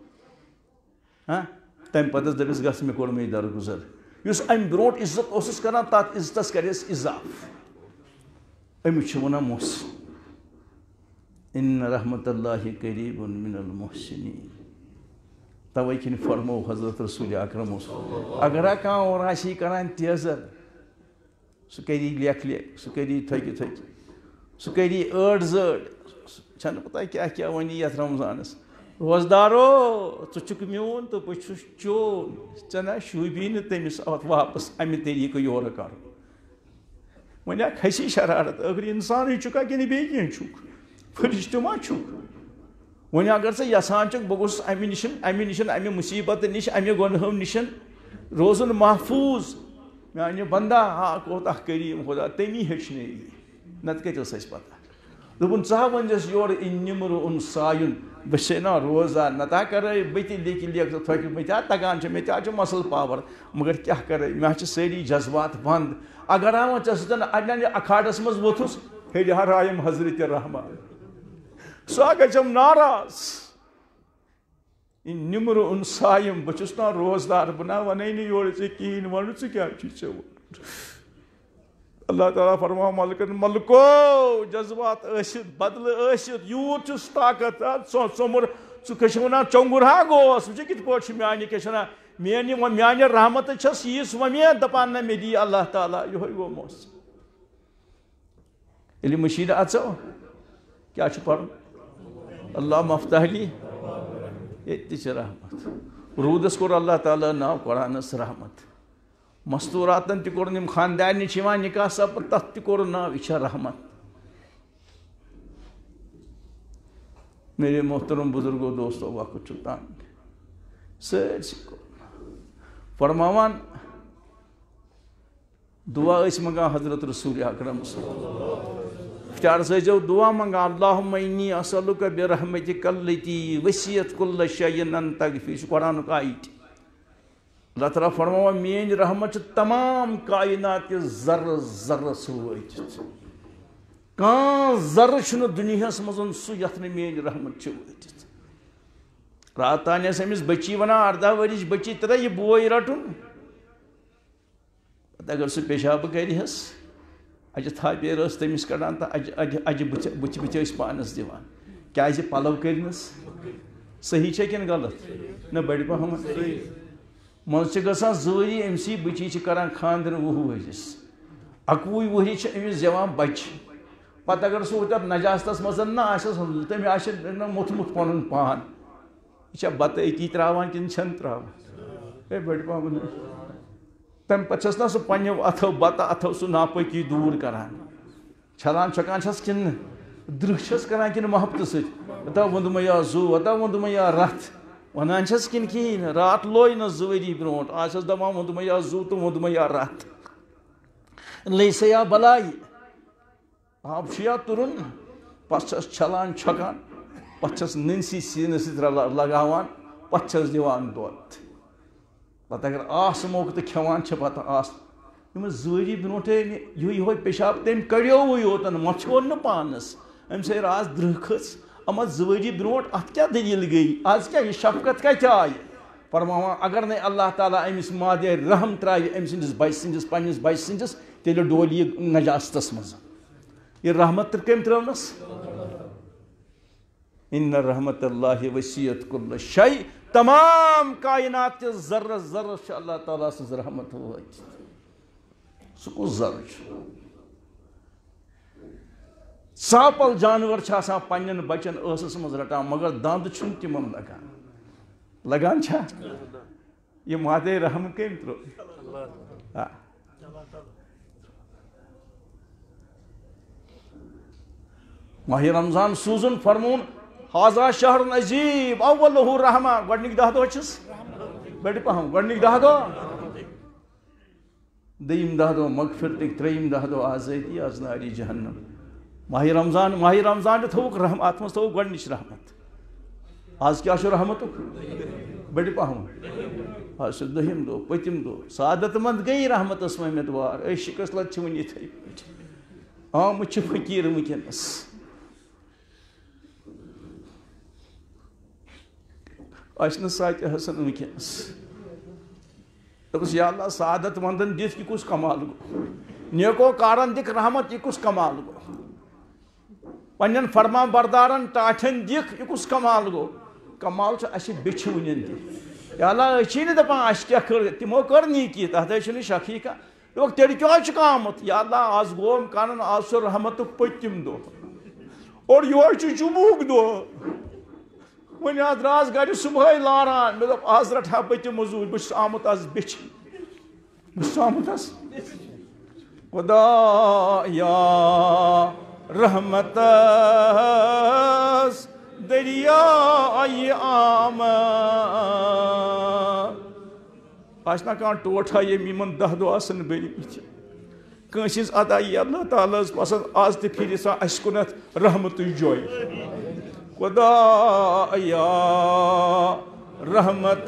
تمہِ پتہٕ دٔپِس گژھ مےٚ کوٚر مے درگُزر یُس امہِ برونٛٹھ عزت اوسُس کران تتھ عزتس کریس اضافہٕ أمِس چھِ وَنان محسن ان رحمت اللہ قریب من المحسنین توے کِنۍ فرمو حضرت رسول اکرم اگر کانٛہہ اور آسی کران تیزر سُہ کری لیکھ سُہ کری تھٔکہِ سُہ کری ٲڑ زٲڑ چھنہٕ پتہ کیٛاہ کیٛاہ وَنہِ یتھ رمضانس روزدارو ژٕ چھُکھ میون تہٕ بہٕ چھُس چون ژےٚ نہ شوٗبی نہٕ تٔمِس اَتھ واپس اَمہِ طریٖقہٕ یورٕ کَرُن وۄنۍ اکھ کھسی شرارت ٲخٕر اِنسانٕے چھُکھا کِنہٕ بیٚیہِ کینٛہہ چھُکھ فرشتہٕ ما چھُکھ وۄنۍ اگر ژٕ یژھان چھُکھ بہٕ گوٚژھُس اَمہِ نِش اَمہِ مُصیٖبتہٕ نِش اَمہِ گۄنہو نِش روزُن محفوٗظ میانہِ بندا ہا کوتاہ کریٖم خۄدا تٔمی ہیٚچھنٲے یہِ نتہٕ کتہِ ٲس اَسہِ پتہ دوٚپُن ژٕ ہا ؤنۍزٮ۪س یورٕ اِن نِمرُ سایُن بہٕ چھُسے نا روزان نتہٕ کرے بہٕ تہِ لیکھ تھوٚکہِ مےٚ تہِ تگان چھُ مےٚ تہِ حظ چھُ مسل پاور مگر کیٛاہ کرے مےٚ حظ چھِ سٲری جذبات بنٛد اگر ہا وۄنۍ ژےٚ سۭتۍ اَڑٮ۪ن اکھاڑس منٛز ووٚتھُس ہیٚلہِ ہا رایم حضرت رحمان سُہ ہا گژھٮ۪م ناراض اِن نِمرُ سایِم بہٕ چھُس نا روزدار بہٕ نا وَنَے نہٕ یورٕ ژےٚ کِہیٖنۍ وَنہٕ ژٕ کیٛاہ چھُے ژےٚ ووٚنمُت اللہ تعالیٰ فرمان ملکن ملکو جذبات ٲسِتھ بدلہٕ ٲسِتھ یوٗت چھُس طاقت ژوٚمُر سہ ونان چونگر ہا گوس وچ کت پٲٹھۍ میانہِ کیٛاہ چھِ ونان میانہِ رحمت چھس یِژھ وۄنۍ دپان نہ مےٚ دی اللہ تعالیٰ یہوے گوٚو موس ییٚلہِ مٔشیٖد اژو کیٛاہ چھُ پرُن اللہ مفتح لی ییٚتہِ تہِ چھِ رحمت روٗدس کوٚر اللہ تعالیٰ ناو قرآنس رحمت مستوٗراتن تہِ کوٚرُن یِم خاندارنہِ چھِ یِوان نکاح سپد تتھ تہِ کوٚرُن ناو یہِ چھےٚ رحمت میرے محترم بزرگو دوستو وقت چھُ تنگ سٲرسٕے کوٚرُن فرماوان دعا ٲسۍ منٛگان حضرت رسول اکرم افتیارس ٲسۍزیو دعا منٛگان اللہُمَّ اِنِّی اسألُکَ برحمتِکَ الَّتِی وسعت کُلَّ شیءٍ ان تغفر یہِ چھُ قرآنُک آیت اللہ تعالیٰ فرماوان میٲنۍ رحمت چھِ تمام کائنات کِس ذرس ذرس وٲتِتھ کانٛہہ ذرٕ چھُنہٕ دُنیاہس منٛز سُہ یتھ نہٕ میٲنۍ رحمت چھِ وٲتِتھ راتھ تانۍ ٲس أمِس بٔچی ونان 18 ؤرِش بٔچی ترٛے یہِ بوے رٹُن پتہٕ اگر سُہ پیشابہٕ کرِہس اجہِ تھاپیر ٲس تٔمِس کڑان تہٕ اجہِ بٕتھِ ٲسۍ پانس دِوان کیٛازِ پلو کٔرنس صحیح چھا کِنہٕ غلط نہ بڑِ پہم منٛزٕ چھِ گژھان 2 ؤری أمسٕے بٔچی چھِ کران خاندر 20 ؤرِس 21 ؤری چھِ أمِس زٮ۪وان بچہِ پتہٕ اگر سُہ تتھ نجاستس منٛز نہ آسٮ۪س تٔمۍ آسہِ موٚتھمُت پنُن پان یہِ چھا بتہٕ أتی تراوان کِنہٕ چھنہٕ تراوان ہے بڑِ پہم تمہِ پتہٕ چھس نا سُہ پننیو اتھو بتہٕ اتھو سُہ ناپٲکی دوٗر کران چھلان چھۄکان چھس کِنہٕ درٕہ چھس کران کِنہٕ محبتہٕ سۭتۍ وتا ووٚندمَیا زُو وتا ووٚندمَیا رتھ ونان چھس کِنہٕ کِہیٖنۍ نہٕ راتھ لوے نہٕ 2 ؤری برونٛٹھ آز چھس دپان ووٚندمَیا زُو تہٕ ووٚندمَیا رتھ لیسا یا بلاے آب چھُ یا تُرُن پتہٕ چھس چھلان چھۄکان پتہٕ چھس نٔنسٕے سیٖنس سۭتۍ لگاوان پتہٕ چھس دِوان دۄد پتہٕ اگر آسہٕ موقعہٕ تہٕ کھٮ۪وان چھِ پتہٕ آسہٕ یِمن 2 ؤری برونٛٹھٕے یِہوے پیشاب تٔمۍ کڑیووٕے یوتن مۄژھیوٚن نہٕ پانس أمۍ سۭتۍ آز درٕہ کھٔژ اما 2 ؤری برونٛٹھ اتھ کیٛاہ دٔلیٖل گٔے آز کیٛاہ یہِ شفقت کتہِ آیہِ فرماوان اگر نَے اللہ تعالیٰ أمِس مادے رحم ترٛاوِ أمۍ سٕنٛدِس بچہِ سٕنٛدِس پننِس بچہِ سٕنٛدِس تیٚلہِ ڈولہِ یہِ نجاستس منٛز یہِ رحمت تہٕ کٔمۍ ترٲونس اِنَّ رحمتَ اللہِ وسعت کُلَّ شیء تمام کائنات کِس ذرس ذرس چھِ اللہ تعالیٰ سٕنٛز رحمت وٲتِتھ سُہ کُس ذرٕ چھُ ژاپل جانور چھِ آسان پننٮ۪ن بچن ٲسس منٛز رٹان مگر دند چھُنہٕ تِمن لگان چھا یہِ مادے رحم کٔمۍ ترٛوو ماہِ رمضان سوٗزُن فرموُن حاضا شہر عظیٖم اولہُ رحمہ گۄڈنِکۍ 10 دۄہ چھِس بٔڑِ پہم گۄڈنِکۍ 10 دۄہ دوٚیِم 10 دۄہ مغفرتٕکۍ ترٛیٚیِم 10 دۄہ آزٲدی از نارِ جہنم ماہِ رمضان تہِ تھوٚوُکھ اتھ منٛز تھوٚوُکھ گۄڈنِچ رحمت آز کیٛاہ چھُ رحمتُک بٔڑِ پہم آز چھُ 2ہِم دۄہ پٔتِم دۄہ سعادت منٛد گٔیے رحمتس وٲمِدوار أسۍ شِکس چھِ وُنہِ یِتھٕے پٲٹھۍ آمٕتۍ چھِ فقیٖر وٕنکیٚنس اَسہِ نہٕ ساتہِ حسن وٕنکیٚنس دوٚپُس یا اللہ سعادت مندن دِتھ یہِ کُس کمال گوٚو نیکو کارن دِکھ رحمت یہِ کُس کمال گوٚو پننٮ۪ن فرما بردارن ٹاٹھٮ۪ن دِکھ یہِ کُس کمال گوٚو کمال چھُ اَسہِ بیٚچھوٕنٮ۪ن تہِ یا اللہ أسۍ چھِی نہٕ دپان اَسہِ کیٛاہ کٔر تِمو کٔر نیٖکی تتھ حظ چھُنہٕ شکھٕے کانٛہہ دوٚپُکھ تیٚلہِ کیٛازِ چھُکھ آمُت یا اللہ آز گوٚو کرُن آز چھُ رحمتُک پٔتِم دۄہ اور یورٕ چھُ جُمعُک دۄہ وۄنۍ حظ درٛاس گرِ صبحٲے لاران مےٚ دوٚپ آز رٹہٕ ہا بہٕ تہِ موٚزوٗرۍ بہٕ چھُس آمُت آز بیٚچھِ بہٕ چھُس آمُت حظ خدا یا رحمتس دریایہِ آمد آسہِ نا کانٛہہ ٹوٹھا ییٚمۍ یِمن 10 دۄہ آسن بٔرمٕتۍ کٲنٛسہِ ہٕنٛز ادا یی اللہ تعالیٰ ہس پسنٛد آز تہِ پھِرِ سا اَسہِ کُنتھ رحمتٕچ جویہِ خدا یا رحمتس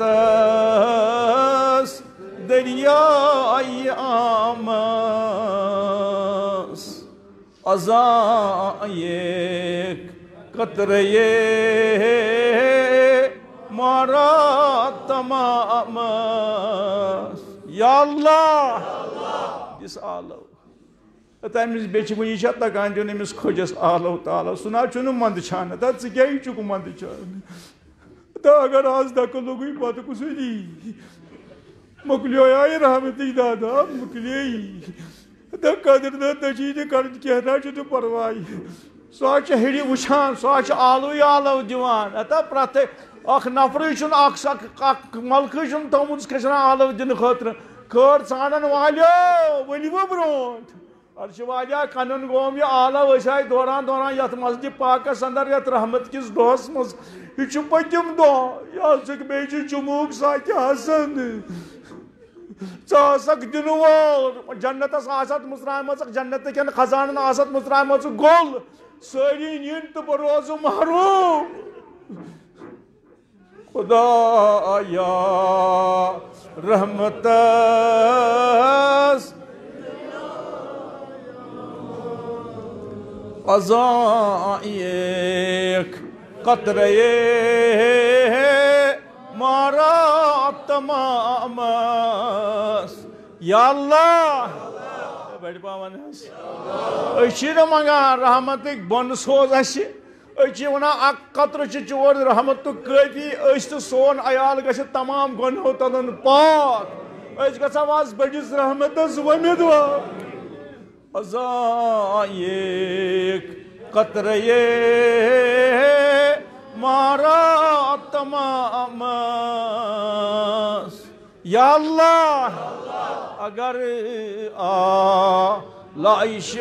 دریایہِ آمد ازاں قطرے مارا تمام یا اللہ دِس آلو تٔمِس بیٚچھِ وٕنہِ چھا تگان دیُن أمِس کھوجس آلو تالو سُہ نہ چھُنہٕ منٛدٕ چھانہٕ تتھ ژٕ کیٛازِ چھُکھ منٛدٕ چھانہٕ تو اگر آج تک لوگی پتہ کسی مکلیو آئی رحمتی دادا مکلی تو قدر نہ تجید کرد کہنا چھو تو پروائی سو ہڑی وچھان سو آلو دیوان اتا پرت اخ نفری چھن اخ ملکہ چھن تھومت کھسنا آلو دن خاطر کھر ژانن والیو ؤلِو برونٹھ ارچہ والیاہ کنن گوم یہ آلو آئی دوران دوران یت مسجد پاکس اندر یت رحمت کس دہس مز یہ پتم دہ یہ بیچ جموک ساکہ حسن ثک دن وول جنتس آست مترائمت جنت کن خزانن آست مترائمت گول ساری نین تو بہ روز محروم خدا یا رحمت ایک قطرے مارا تمام یا اللہ بڑی پاون اشیر منگا رحمتک بن سوز اچھی ونا اک قطر چور رحمت کافی اس تو سون عیال گھس تمام گنہو تلن پاک اس گھا واز بڑس رحمتس ومیدوار ایک قطرے مارا تمام یا اللہ اگر لائش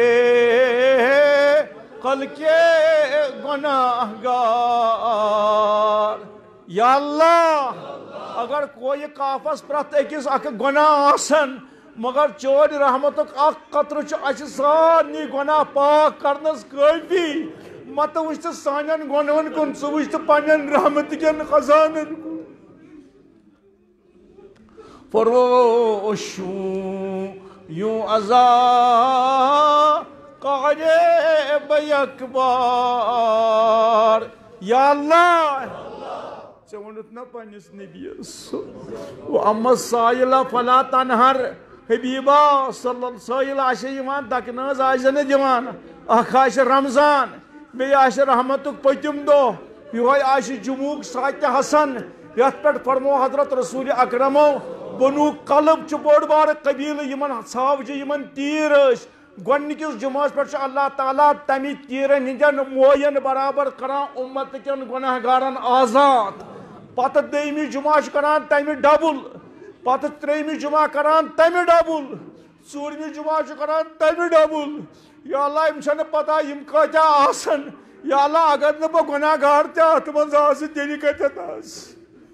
قل کے گناہ گار یا اللہ اگر کوئی کافس پرت اکس اک گناہ آسن مگر چور رحمتک اک قطر اچھ سارنی گناہ پاک کرنس کافی مت وچھ سانن گنہن کن ثہ وچھ پنن رحمت کن خزانن کن فروشو یوں عذا قریب یک بار یا اللہ ژے وونُتھ نا پننس نبیس واما سائلہ فلا تنہر حبیبا سائل آسہِ یوان دکنہٕ حظ آسہِ نہٕ دِوان اکھ آسہِ رمضان بیٚیہِ آسہِ رحمتُک پٔتِم دۄہ یِہوے آسہِ جموک ساتہِ حسن یتھ پٮ۪ٹھ فرمو حضرت رسول اکرمو بنو قلب چھُ بوٚڑ بارٕ قبیلہٕ یِمن ژھاوجہِ یِمن تیٖر ٲسۍ گۄڈنِکِس جمعس پٮ۪ٹھ چھُ اللہ تعالیٰ تمہِ تیٖرن ہٕنٛدٮ۪ن موین برابر کران اُمت کٮ۪ن گۄناہ گارن آزاد پتہٕ دوٚیمہِ جمعہ چھُ کران تمہِ ڈبل پتہٕ ترٛیٚیمہِ جمعہ کران تمہِ ڈبل ژوٗرمہِ جمعہ چھُ کران تمہِ ڈبل یا اللہ یِم چھنہٕ پتہ یِم کۭتیاہ آسن یا اللہ اگر نہٕ بہٕ گۄناہ گار تہِ اتھ منٛز آسہٕ تیٚلہِ کتٮ۪تھ آسہٕ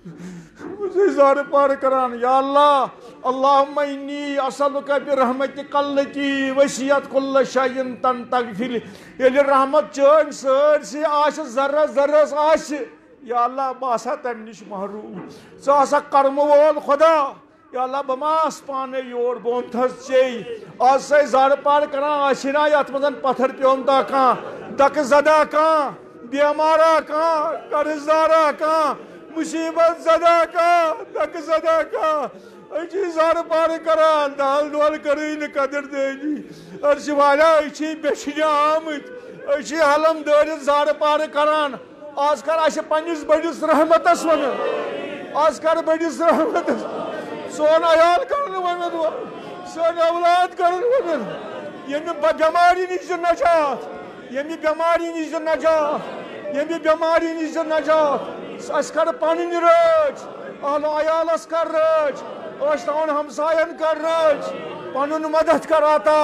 زارٕ پارٕ کران یا اللہ اللہم انی اسألک برحمتک التی وسعت کل شیء تغفر ییٚلہِ رحمت چٲنۍ سٲرسٕے آسہِ ذرس ذرس آسہِ یا اللہ بہٕ آسہا تمہِ نِش محروٗم ژٕ آسکھ کرمہٕ وول خدا یا اللہ بہٕ ما آسہٕ پانے یور بہٕ ووٚنتھس ژےٚ آز چھِ أسۍ زارٕ پارٕ کران آسہِ نا یتھ منٛز پتھر پیوٚمتا کانٛہہ دکہٕ زدہ کانٛہہ بیمارا کانٛہہ قرض دارا کانٛہہ مصیبت زدہ کانٛہہ دکہٕ زدہ کانٛہہ أسۍ چھِ زارٕ پارٕ کران دال دول کرٕے نہٕ قدر دٲنی أسۍ والیاہ أسۍ چھِ بیٚچھنہِ آمٕتۍ أسۍ چھِ حلم دٲرِتھ زارٕ پارٕ کران آز کر اَسہِ پننِس بٔڑِس رحمتس ونُن آز کر بٔڑِس رحمتس سون عیال کرن ونُن سٲنۍ اولاد کرن ونُن ییٚمہِ بٮ۪مارِ نِش دِ نجات ییٚمہِ بٮ۪مارِ نِش دِ نجات ییٚمہِ بٮ۪مارِ نِش دِ نجات اَسہِ کر پنٕنۍ رٲچھ اہلو عیالس کر رٲچھ ٲسناوُن ہمساین کر رٲچھ پنُن مدد کر عطا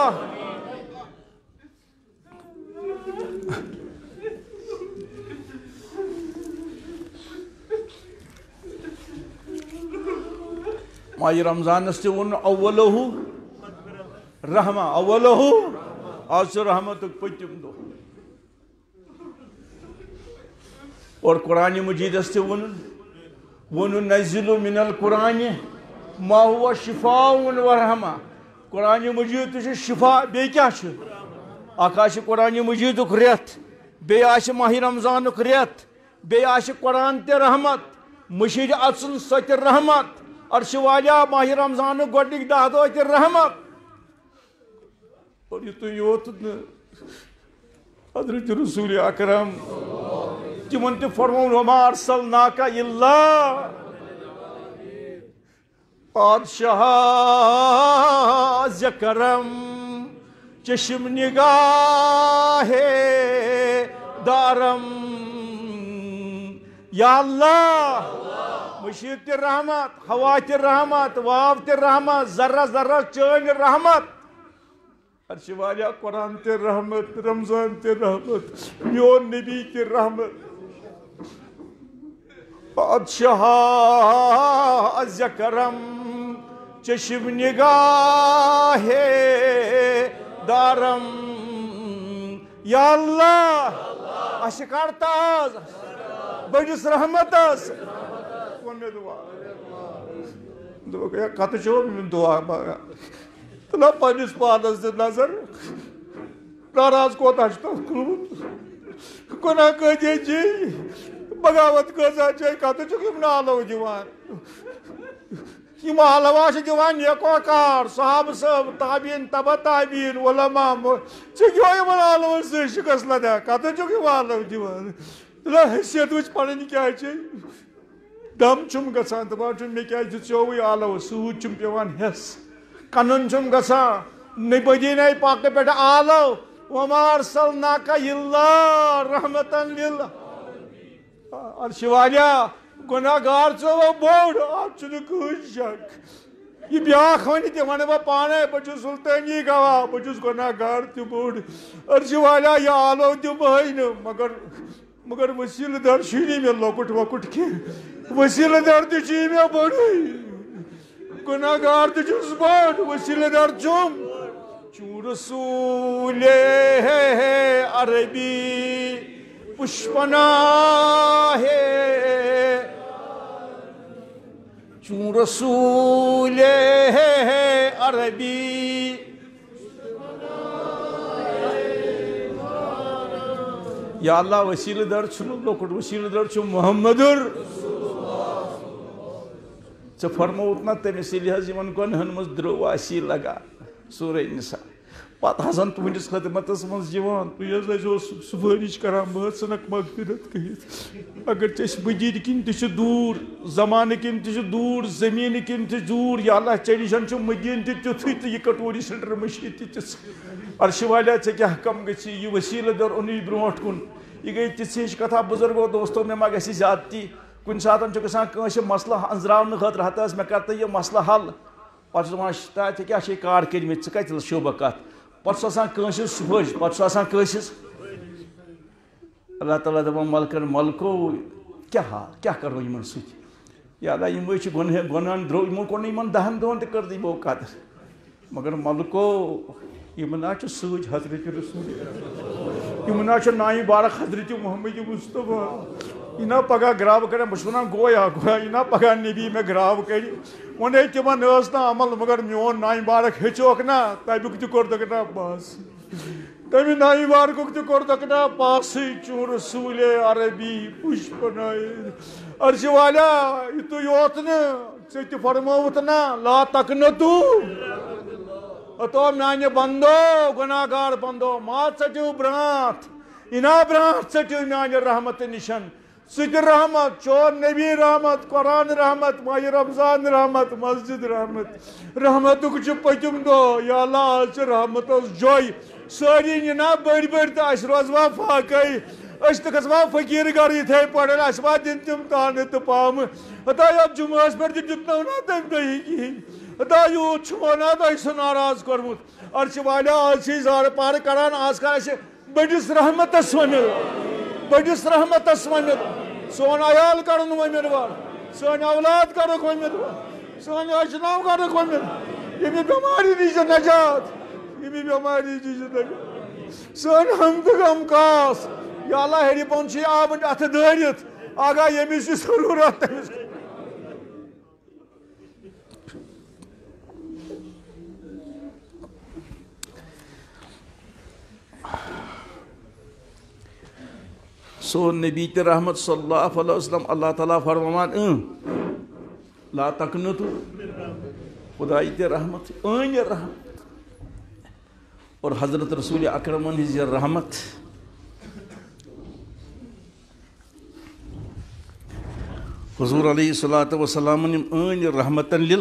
ماہ رمضانس تہِ ووٚن اولہو رحمہ اولہو آز چھُ رحمتُک پٔتِم دۄہ اور قرآن مجیدس تہِ ووٚنُن نزِلُ من القرآن ما هو شفاء ورحمہ قرآن مجید تہِ چھُ شفا بیٚیہِ کیٛاہ چھُ اکھ آسہِ قرآن مجیدُک رٮ۪تھ بیٚیہِ آسہِ ماہ رمضانُک رٮ۪تھ بیٚیہِ آسہِ قرآن تہِ رحمت مٔشیٖد اژُن سۄ تہِ رحمت عرشہِ والیاہ ماہ رمضانُک گۄڈنِکۍ 10 دۄہ تہِ رحمت اور یُتُے یوت نہٕ حضرت رسول اکرم تمن تہ فرمون وما ارسلناک الا پادشاہ ز کرم چشم نگاہ دارم یا اللہ مشیر تہ رحمت ہوا تہ رحمت واو تہ رحمت ذرہ ذرہ چٲنۍ رحمت عرش والا قرآن تہ رحمت رمضان تہ رحمت میون نبی تہ رحمت بادشاہ از کرم چشم نگاہ دارم یا اللہ اس کرتا بڑس رحمتس کت دعا تلا پنس پانس نظر ناراض کوتاہ گناہ کۭتیاہ چی بغاوت کۭژاہ چی کتھ چھکھ نالو دِوان یم حلوا دِوان نیکوکار صحابہ صٲب تابعین تبع تابعین علماء ژھٕنو یمن حلوَن سۭتۍ شِکس لدہ کتھ چھکھ یم حلو دِوان تلا حیثیت وٕچھ پنٕنۍ کیاہ چی دم چھُم گژھان دپان چھُم مےٚ کیازِ دِژیووُے حلو سۭتۍ چھُم پیوان ہٮ۪س کنن چھُم گژھان مدیٖنہ پاکہٕ پٮ۪ٹھ آلو وما ارسلناک الا رحمتن عرش والا گناہ گار ژو بوڑ اتھ چھُنہٕ کٕہٕنۍ شک یہ بیاکھ ونہِ تہِ ونہٕ بہٕ پانے بہٕ چھُس سلطٲنی گواہ بہٕ چھُس گناہ گار تہِ بوڑ عرش والا یہ آلو دِمہٕے نہٕ مگر وسیلہٕ در چھُنی مےٚ لۄکُٹ وۄکُٹ کینٛہہ وسیلہٕ در تہِ چھُی مےٚ بوڑٕے گناہ گار تہِ چھُس بوڑ وسیلہٕ در چھُم چون رسول عربی پشپناہ چون رسول عربی یا اللہ وسیلہ در چھنہٕ لۄکُٹ وسیلہ در چھُ محمدُر ژےٚ فرمووُتھ نا تٔمِس ییٚلہِ حظ یِمن گۄنہن منٛز درٛو آسی لگان سورہ نساء پتہٕ حظ تُہنٛدِس خدمتس منٛز یِوان تُہۍ حظ ٲسۍزیو سُفٲرِش کران بہٕ حظ ژھٕنکھ مغفرت کٔرِتھ اگر ژےٚ أسۍ مٔجیٖد کِنۍ تہِ چھِ دوٗر زمانہٕ کِنۍ تہِ چھِ دوٗر زٔمیٖنہٕ کِنۍ تہِ دوٗر یا اللہ ژےٚ نِش چھُ مٔدیٖنہٕ تہِ تیُتھُے تہٕ یہِ کٹوری سینٹر مٔشیٖد تہِ تِژھ عرشِ والا ژےٚ کیٛاہ کم گژھی یہِ وسیٖلہٕ در اوٚنُے برونٛٹھ کُن یہِ گٔے تِژھ ہِش کتھا بُزرگو دوستو مےٚ ما گژھِ زیادتی کُنہِ ساتہٕ چھُ گژھان کٲنٛسہِ مسلہٕ انزراونہٕ خٲطرٕ ہتا حظ مےٚ کر تہٕ یہِ مسلہٕ حل پتہٕ چھُس دپان تاے ژےٚ کیٛاہ چھے کار کٔرمٕتۍ ژٕ کتہِ شوٗبکھ کتھ پتہٕ چھُ آسان کٲنٛسہِ صُبحٲے پتہٕ چھُ آسان کٲنٛسہِ اللہ تعالیٰ دپان ملکن ملکو کیٛاہ حال کیٛاہ کرو یِمن سۭتۍ یا اللہ یِمے چھِ گۄنہن درٛو یِمو کوٚر نہٕ یِمن 10 دۄہن تہِ کٔرٕے یِمو قدر مگر ملکو یِمن حظ چھِ سۭتۍ حضرت رسول یِمن حظ چھِ نایہِ بارک حضرت محمد مصطفیٰ یہِ نا پگاہ گراو کرن بہٕ چھُس ونان گویا گویا یہِ نا پگاہ نبی مےٚ گراو کرِ وۄنۍ تِمن ٲس نہٕ عمل مگر میون نایہِ بارک ہیٚچھوکھ نا تمیُک تہِ کوٚرُکھ نا پاس تمہِ نایہِ بارکُک تہِ کوٚرُکھ نا پاسٕے چون رسول عربی پُشپناے عرشِ والا یُتُے یوت نہٕ ژےٚ تہِ فرمووُتھ نا لا تقنطوا اتو میانہِ بندو گناہ گار بندو ما ژٔٹِو برٛانٛتھ یہِ نا برٛانٛتھ ژٔٹِو میانہِ رحمتہٕ نِشن سُہ تہِ رحمت چون نبی رحمت قرآن رحمت ماہِ رمضان رحمت مسجد رحمت رحمتُک چھُ پٔتِم دۄہ یا اللہ آز چھِ رحمتس جوٚے سٲری یہِ نا بٔڑۍ بٔڑۍ تہٕ اَسہِ روزوا فاقے أسۍ تہِ کھسوا فقیٖر گرٕ یِتھے پٲٹھۍ اَسہِ ما دِنۍ تِم تانہٕ تہٕ پامہٕ ہتا یتھ جُمعس پٮ۪ٹھ تہِ دیُتنو نا تمہِ دۄہی کِہیٖنۍ ہتا یوٗت چھُمو نا تۄہہِ سُہ ناراض کوٚرمُت عرشِ والا آز چھِ زارٕ پارٕ کران آز کر اَسہِ بٔڑِس رحمتس ؤنِتھ بٔڑِس رحمتس ؤنِتھ سون عیال کرُن وۄمیدوار سٲنۍ اولاد کرُکھ وۄمیدوار سٲنۍ اشناو کرُکھ وۄمید ییٚمہِ بٮ۪مارِ دِیٖزِ نجات ییٚمہِ بٮ۪مارِ دِیٖزِ نجات سٲنۍ ہم تہٕ غم کاس یا اللہ ہیٚرِ بۄن چھِ آبہٕ اَتھٕ دٲرِتھ آگاہ ییٚمِس یہِ ضروٗرت تٔمِس سون نبی تہِ رحمت صلی اللہ علیہ وسلم اللہ تعالیٰ فرمان لا تقنطوا خدائی تہِ رحمت یہِ رحمت اور حضرت رسول اکرمن ہٕنٛز یہِ رحمت حضور علیہ الصلوۃ والسلام ان رحمتن لل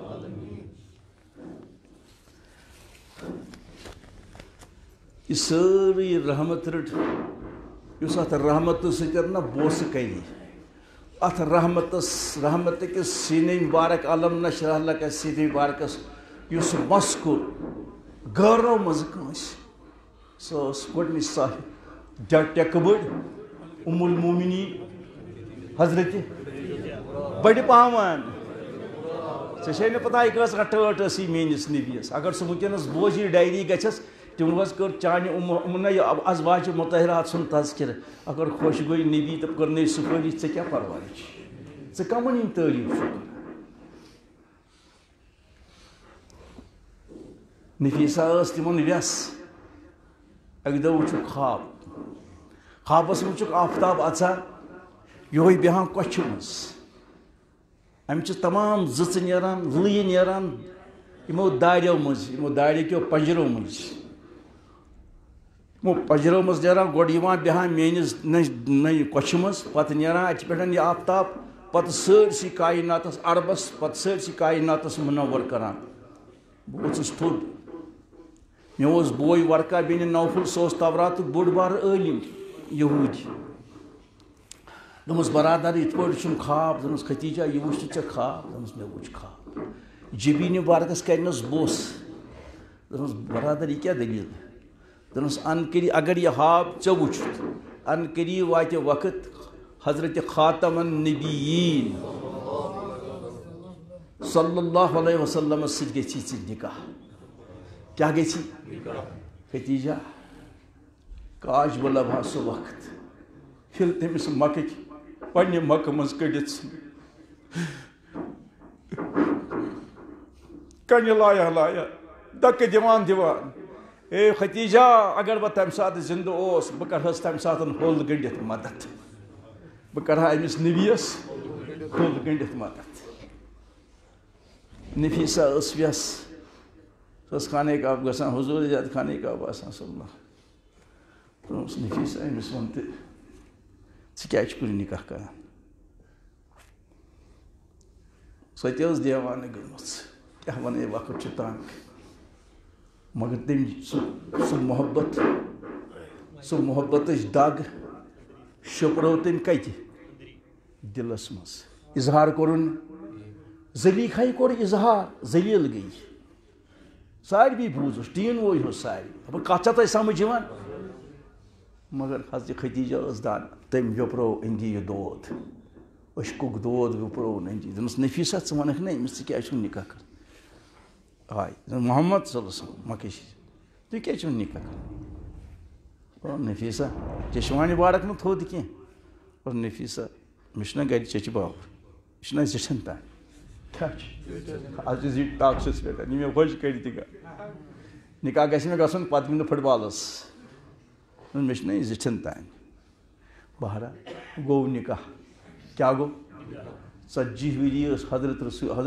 یہ ساری رحمت رٹ اس ات رحمت ستر بوس کری ات رحمت کس سینے مبارک علم نشرح لک سینے مبارکس اس مس کور گرو مز سس گۄڈنِچ صاحب ٹیکہ بٔڑ ام المومنین حضرت بڑ پہمان ژےٚ پتہ یہ کس ٹٲٹھ ٲس یہِ میٲنِس نبیس اگر سُہ وٕنکیٚنس بوزی ڈائری گژھس تمو حظ کر چانہ امنا ازواج مطہرات سن تذکرہ اگر خوش گوئی نبی تو کرنے سفری ژےٚ کیٛاہ پرواے ژےٚ کمن یِم تعریف چھُ کران نفیسہ ٲس تمن ویس اکہِ دۄہ وٕچھُکھ خوابس وٕچھُکھ آفتاب اژان یہوے بیہان کۄچھِ منٛز امہِ چھِ تمام زٕژٕ نیران لٕیہِ نیران یِمو داریو منٛز یِمو داریو پنجرو منٛز یِمو پنجرو منٛز نیران گۄڈٕ یِوان بیہان میٲنِس نٔے کۄچھِ منٛز پتہٕ نیران اتہِ پٮ۪ٹھ یہِ آفتاب پتہٕ سٲرسٕے کایناتس عربس پتہٕ سٲرسٕے کایناتس منور کران بہٕ ووٚتھُس تھوٚد مےٚ اوس بوے ورقہ بِنِ نوفل سُہ اوس توراتُک بوٚڑ بارٕ عٲلِم یہوٗدی دوٚپمَس برادر یِتھ پٲٹھۍ چھُم خواب دوٚپمَس ختیٖجہ یہِ وٕچھ ژےٚ خواب دوٚپمَس مےٚ وٕچھ خواب جبیٖنہِ مبارکس کرنَس بوس دوٚپمَس برادر یہِ کیٛاہ دٔلیٖل دوٚپمَس ان قریٖب اگر یہِ خواب ژےٚ وٕچھُتھ ان قریٖب واتہِ وقت حضرت خاتم النبیٖن صلی اللہ علیہ وسلمس سۭتۍ گژھی ژےٚ نکاح کیٛاہ گژھی ختیٖجہ کاش بہٕ لبہٕ ہا سُہ وقت ییٚلہِ تٔمِس مکٕکۍ پننہِ مکہٕ منٛز کٔڑِتھ کنہِ لایا دکہٕ دِوان اے ختیٖجہ اگر بہٕ تمہِ ساتہٕ زندٕ اوس بہٕ کرہس تمہِ ساتہٕ ہوٚل گٔنڈِتھ مدد بہٕ کرٕ ہا أمِس نبیَس ہوٚل گٔنڈِتھ مدد نفیسہ ٲس ویس سۄ ٲس خانہ کعبہ گژھان حضوٗر زیادٕ خانہ کعبہ آسان صلی اللہ دوٚپمَس نفیسہ أمِس ووٚن تہِ ژٕ کیٛازِ چھُکھ نہٕ نکاح کران سۄ تہِ ٲس دیوانہٕ گٔمٕژ کیٛاہ وَنَے وقت چھُ تنٛگ مگر تٔمۍ سُہ محبتٕچ دگ شُپرٲو تٔمۍ کتہِ دِلس منٛز اظہار کوٚرُن زلیٖخاہہِ کوٚر اظہار ذلیٖل گٔیہِ ساروی بوٗزُس ٹیٖن ووے اوس ساروی دَپان کتھ چھا تۄہہِ سمجھ یِوان مگر حضرت ختیٖجہ ٲس دان تٔمۍ ویوٚپرٲو أنٛدی یہِ دود اشکُک دود ویوٚپرٲوُن أنٛدی دوٚپمَس نفیسہ ژٕ وَنکھ نا أمِس ژٕ کیٛازِ چھُکھ نکاح کران آے محمد صلی اللہ علیہ وسلم مکے تُہۍ کیٛازِ چھِو نکاح کران نفیسہ چشمہ مبارک نہٕ تھوٚد کینٛہہ نفیسہ مےٚ چھُنہ گرِ چچہِ باوُر یہِ چھُنہ زِٹھٮ۪ن تانۍ کیٛاہ چھُ آز چھِ زِٹھۍ طاقتَس پٮ۪ٹھ یہِ مےٚ خۄش کَرِ تہِ نکاح گژھِ مےٚ گژھُن پتہٕ گِنٛدٕ فُٹ بالس مےٚ چھُنہ یہِ زِٹھٮ۪ن تانۍ بہرحال گوٚو نکاح کیٛاہ گوٚو 40 ؤری ٲس حضرت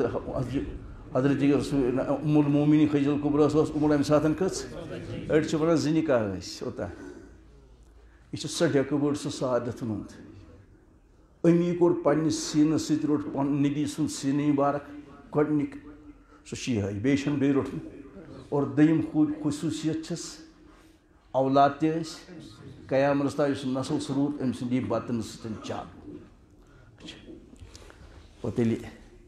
رسول ام المومنین خدیجہ الکبریٰ ٲس عمر اَمہِ ساتہٕ کٔژ أڑۍ چھِ وَنان 2 نکاح ٲسۍ اوٚتانۍ یہِ چھِ سۄ ڈٮ۪کہٕ بٔڑ سُہ سعادت ہُنٛد أمی کوٚر پنٛنِس سیٖنَس سۭتۍ روٚٹ پنُن نبی سُنٛد سیٖنہٕ مبارک گۄڈنیُک سُہ چھِ یِہوٚے بیٚیہِ چھُنہٕ بیٚیہِ روٚٹمُت اور دوٚیِم خصوٗصیت چھِس اولاد تہِ ٲسۍ قیامتس تام یُس نسل سُہ روٗد أمۍ سٕنٛدی بطنہٕ سۭتۍ چالوٗ پتہٕ ییٚلہِ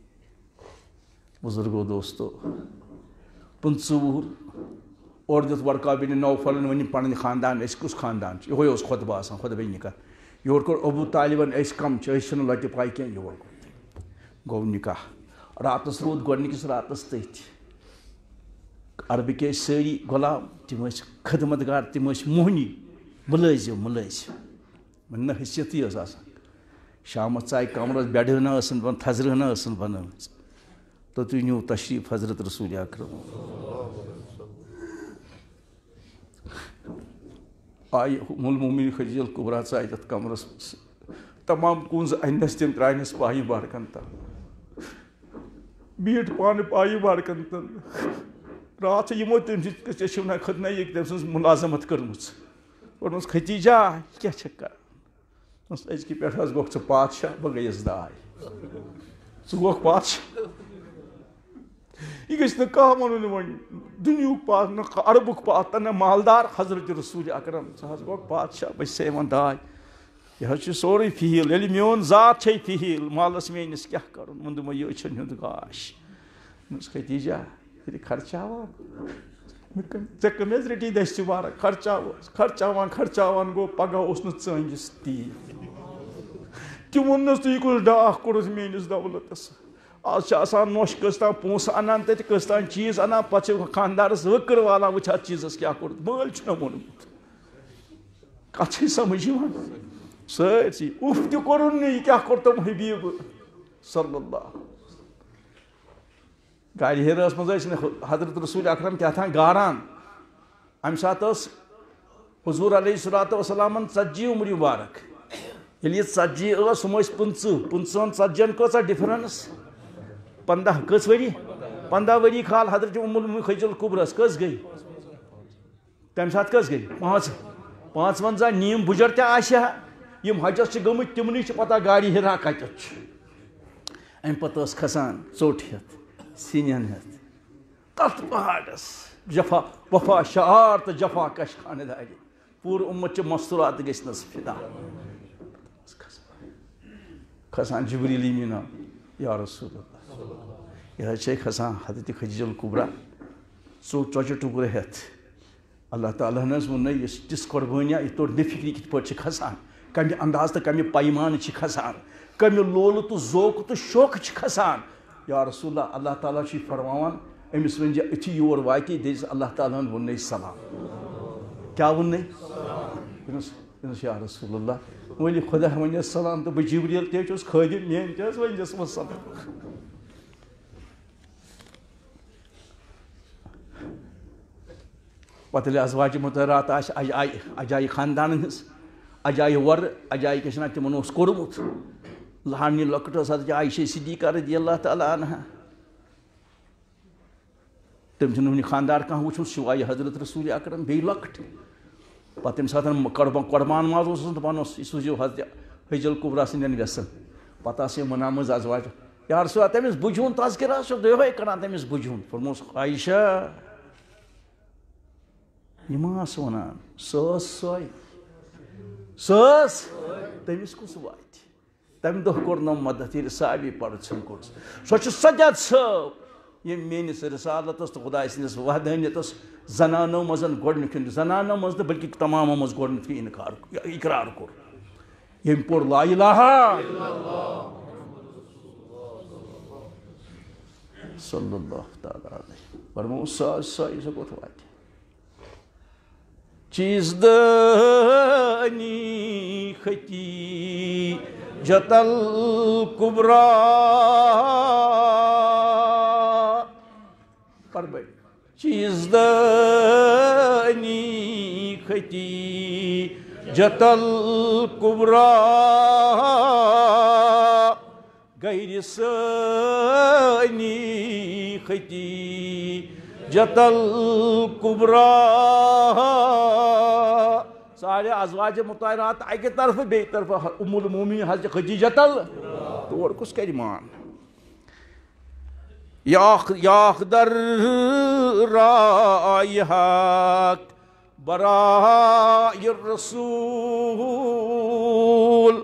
بُزرگو دوستو 15 وُہُر اورٕ دیُت ورقہ بِنِ نوفلن ؤنِو پنٕنۍ خاندان أسۍ کُس خاندان چھُ یِہوٚے اوس خۄطبہٕ آسان خۄطبے نکاح یورٕ کوٚر ابوٗ طالبن أسۍ کم چھِ أسۍ چھِنہٕ لۄتہِ پاے کینٛہہ یورٕ گوٚو نکاح راتس روٗد گۄڈنِکِس راتس تٔتھۍ عربٕکۍ ٲسۍ سٲری غلام تِم ٲسۍ خدمت گار تِم ٲسۍ موہنی مُلٲزِم نہ حیثیتٕے ٲس آسان شامس ژایہِ کمرس بیڈ ہنا ٲسن بنٲومٕژ تھزرٕ ہنا ٲسن بنٲومٕژ توٚتُے نیوٗ تشریٖف حضرت رسول اکرم آیہِ ام المومنین خدیجہ الکبریٰ ژایہِ تتھ کمرس منٛز تمام کُنٛز اننس تِم ترٛاونس پایہِ بارکن تل بیٖٹھ پانہٕ پایہِ بارکن تل راتھ چھِ یِمو تٔمۍ سۭتۍ ژےٚ چھِو نہ خٔدنٲیِکھ تٔمۍ سٕنٛز مُلازمت کٔرمٕژ ووٚنمَس ختیٖجہ کیٛاہ چھَکھ کران أزکہِ پٮ۪ٹھ حظ گوٚکھ ژٕ پادشاہ بہٕ گٔیَس داے ژٕ بادشاہ یہ گژھِ نہٕ کانٛہہ وَنُن وۄنۍ دُنیُک پاس نہ عربُک پاس نہ مالدار حضرت رسول اکرم ژٕ حظ گوٚکھ بادشاہ بہٕ چھسے یِوان داے یہ حظ چھُ سورُے فیٖل ییٚلہِ میون ذات چھے فیٖل مالس میٲنِس کیٛاہ کَرُن ووٚن دوٚپمو یہِ أچھن ہُنٛد گاش دوٚپمَس ختیٖجا ییٚلہِ خرچاوان ژےٚ کٔمۍ حظ رٔٹی دٔسہِ وارٕ خرچاوان گوٚو پگاہ اوس نہٕ ژٲنٛگِس تیٖل تہِ ووٚننَس تہٕ یہِ کُس ڈاکھ کوٚرُس میٲنِس دولتس آز چھِ آسان نۄش کٔژ تام پونٛسہٕ اَنان تَتہِ کٔژ تام چیٖز اَنان پَتہٕ چھِ خانٛدارَس ؤکٕر والان وٕچھ اَتھ چیٖزَس کیٛاہ کوٚرُتھ مٲلۍ چھُنہ ووٚنمُت کَتھ چھے سَمٕجھ یِوان سٲرسٕے اُف تہِ کوٚرُن نہٕ یہِ کیٛاہ کوٚر تِم حبیٖبہٕ صلی اللہ گاڑِ ہیرَس منٛز ٲسۍ نہٕ حضرت رسول اکرم کیٛاہ تام گاران اَمہِ ساتہٕ ٲس حضوٗر علیہ الصلوٰتُ وسلامن 40 عُمر مُبارک ییٚلہِ یہِ 40 ٲس ہُم ٲسۍ 50 ژتجِین کۭژاہ ڈِفرَنٕس 15 کٔژ ؤری 15 ؤری کھال حضرت ام المؤمنین خدیجہ الکبریٰ کٔژ گٔے تَمہِ ساتہٕ کٔژ گٔے 55 نیٖم بُجر تہِ آسہِ ہا یِم حجس چھِ گٔمٕتۍ تِمنٕے چھِ پتہ گاڑِ ہِرا کَتٮ۪تھ چھُ اَمہِ پتہٕ ٲس کھسان ژوٚٹ ہٮ۪تھ سِنٮ۪ن ہٮ۪تھ تَتھ پہاڑس جفا وفا شعار تہٕ جفا کش خانہٕ دارِ پوٗرٕ اُمت چھِ مستوٗرات گٔژھنَس فِدا کھسان جبریٖل امیٖن یا رسول اللہ یہ حظ چھے کھسان حضرت خدیجہ الکبریٰ ژۄچہِ ٹُکرٕ ہٮ۪تھ اللہ تعالیٰ ہن حظ ووٚن یُس تِژھ قۄربٲنیاہ یِتھ پٲٹھۍ نہِ فِکرِ کِتھ پٲٹھۍ چھِ کھسان کَمہِ انداز تہٕ کَمہِ پیمانہٕ چھِ کھسان کَمہِ لولہٕ تہٕ ذوقہٕ تہٕ شوقہٕ چھِ کھسان یا رسول اللہ تعالیٰ چھُ فرماوان أمِس ؤنۍ زِ یُتھُے یور واتہِ دٔپۍزِ اللہ تعالیٰ ہن ووٚننَے سلام کیٛاہ ووٚننَے دوٚپنَس یا رسول اللہ وۄنۍ خۄدا وَنٮ۪س سلام تہٕ بہٕ جبریٖل تہِ چھُس خٲدِم میٲنۍ تہِ حظ ؤنۍزٮ۪س وۄنۍ سلام پتہٕ ییٚلہِ ازواجہِ مُطہرات آسہِ اجایہِ خاندانن ہٕنٛز اجایہِ وۄرٕ اجایہِ کیٛاہ چھِ وَنان تِمن اوس کوٚرمُت لہانی لۄکٕٹ ٲس حضرت عایشہ صدیقہ رضی اللہ تعالیٰ عنہا تٔمۍ چھُنہٕ وُنہِ خاندار کانٛہہ وٕچھمُت سِوایہِ حضرت رسول اکرم بیٚیہِ لۄکٕٹ پتہٕ تَمہِ ساتہٕ قۄربان ماز اوس دَپان اوس یہِ سوٗزِو حضرت خدیجہ الکبریٰ سٕنٛدٮ۪ن وٮ۪سن پتہٕ آسہٕ یِم مَنامٕژ ازواج یا رسول اللہ تٔمِس بُجہِ ہُنٛد تذکِرا چھُ یِہوے کران تٔمِس بُجہِ ہُنٛد فرموس عایشہ یہِ ما ٲس وَنان سۄ ٲس تٔمِس کُس واتہِ تَمہِ دۄہ کوٚرنم مدد ییٚلہِ صحابی پَرٕ ژھٕن کوٚرُس سۄ چھِ سجاد صٲب ییٚمۍ میٲنِس رِسالتس تہٕ خۄداے سٕنٛدِس وحدٲنیتس زنانو منٛز گۄڈنیُک زنانو منٛز نہٕ بٔلکہِ تمامو منٛز گۄڈنیُکُے اِقرار کوٚر ییٚمۍ پوٚر لا الہ صلی اللہ تعالیٰ علیہ فرمووُس سۄ کوٚت واتہِ چیٖز دانی خدیجہ الکبریٰ پربے چیٖز دانی خدیجہ الکبریٰ غیر ثانی خدیجہ الکبریٰ سارے ازواج مطہرات اکہِ طرفہٕ بیٚیہِ طرفہٕ ام المؤمنین حضرت خدیجہ تور کُس کرِ مان یاخدر رایحات برائے رسول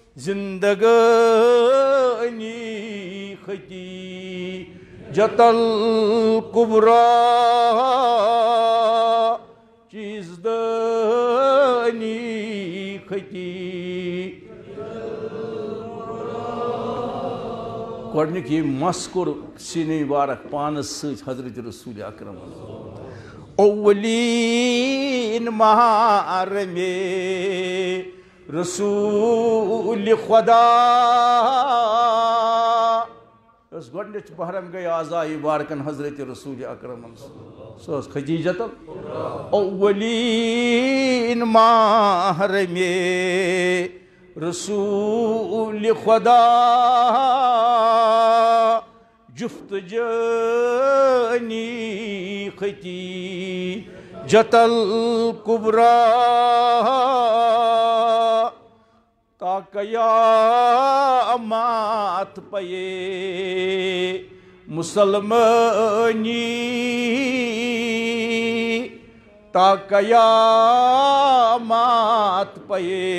زندگانی خدیجہ الکبریٰ چیٖز دانی خدیجہ گۄڈنیُک یہِ مس کوٚر سیٖنے مُبارک پانس سۭتۍ حضرت رسول اکرم اولین محرمے رسول خدا یۄس گۄڈنِچ محرم گٔے اعضایہِ مُبارکن حضرت رسول اکرمن سۄ ٲس خدیجہ اولین محرمے رسول خدا جفت جانی خدیجہ الکبریٰ تا قیامت پیے مسلمانی تا قیامت پیے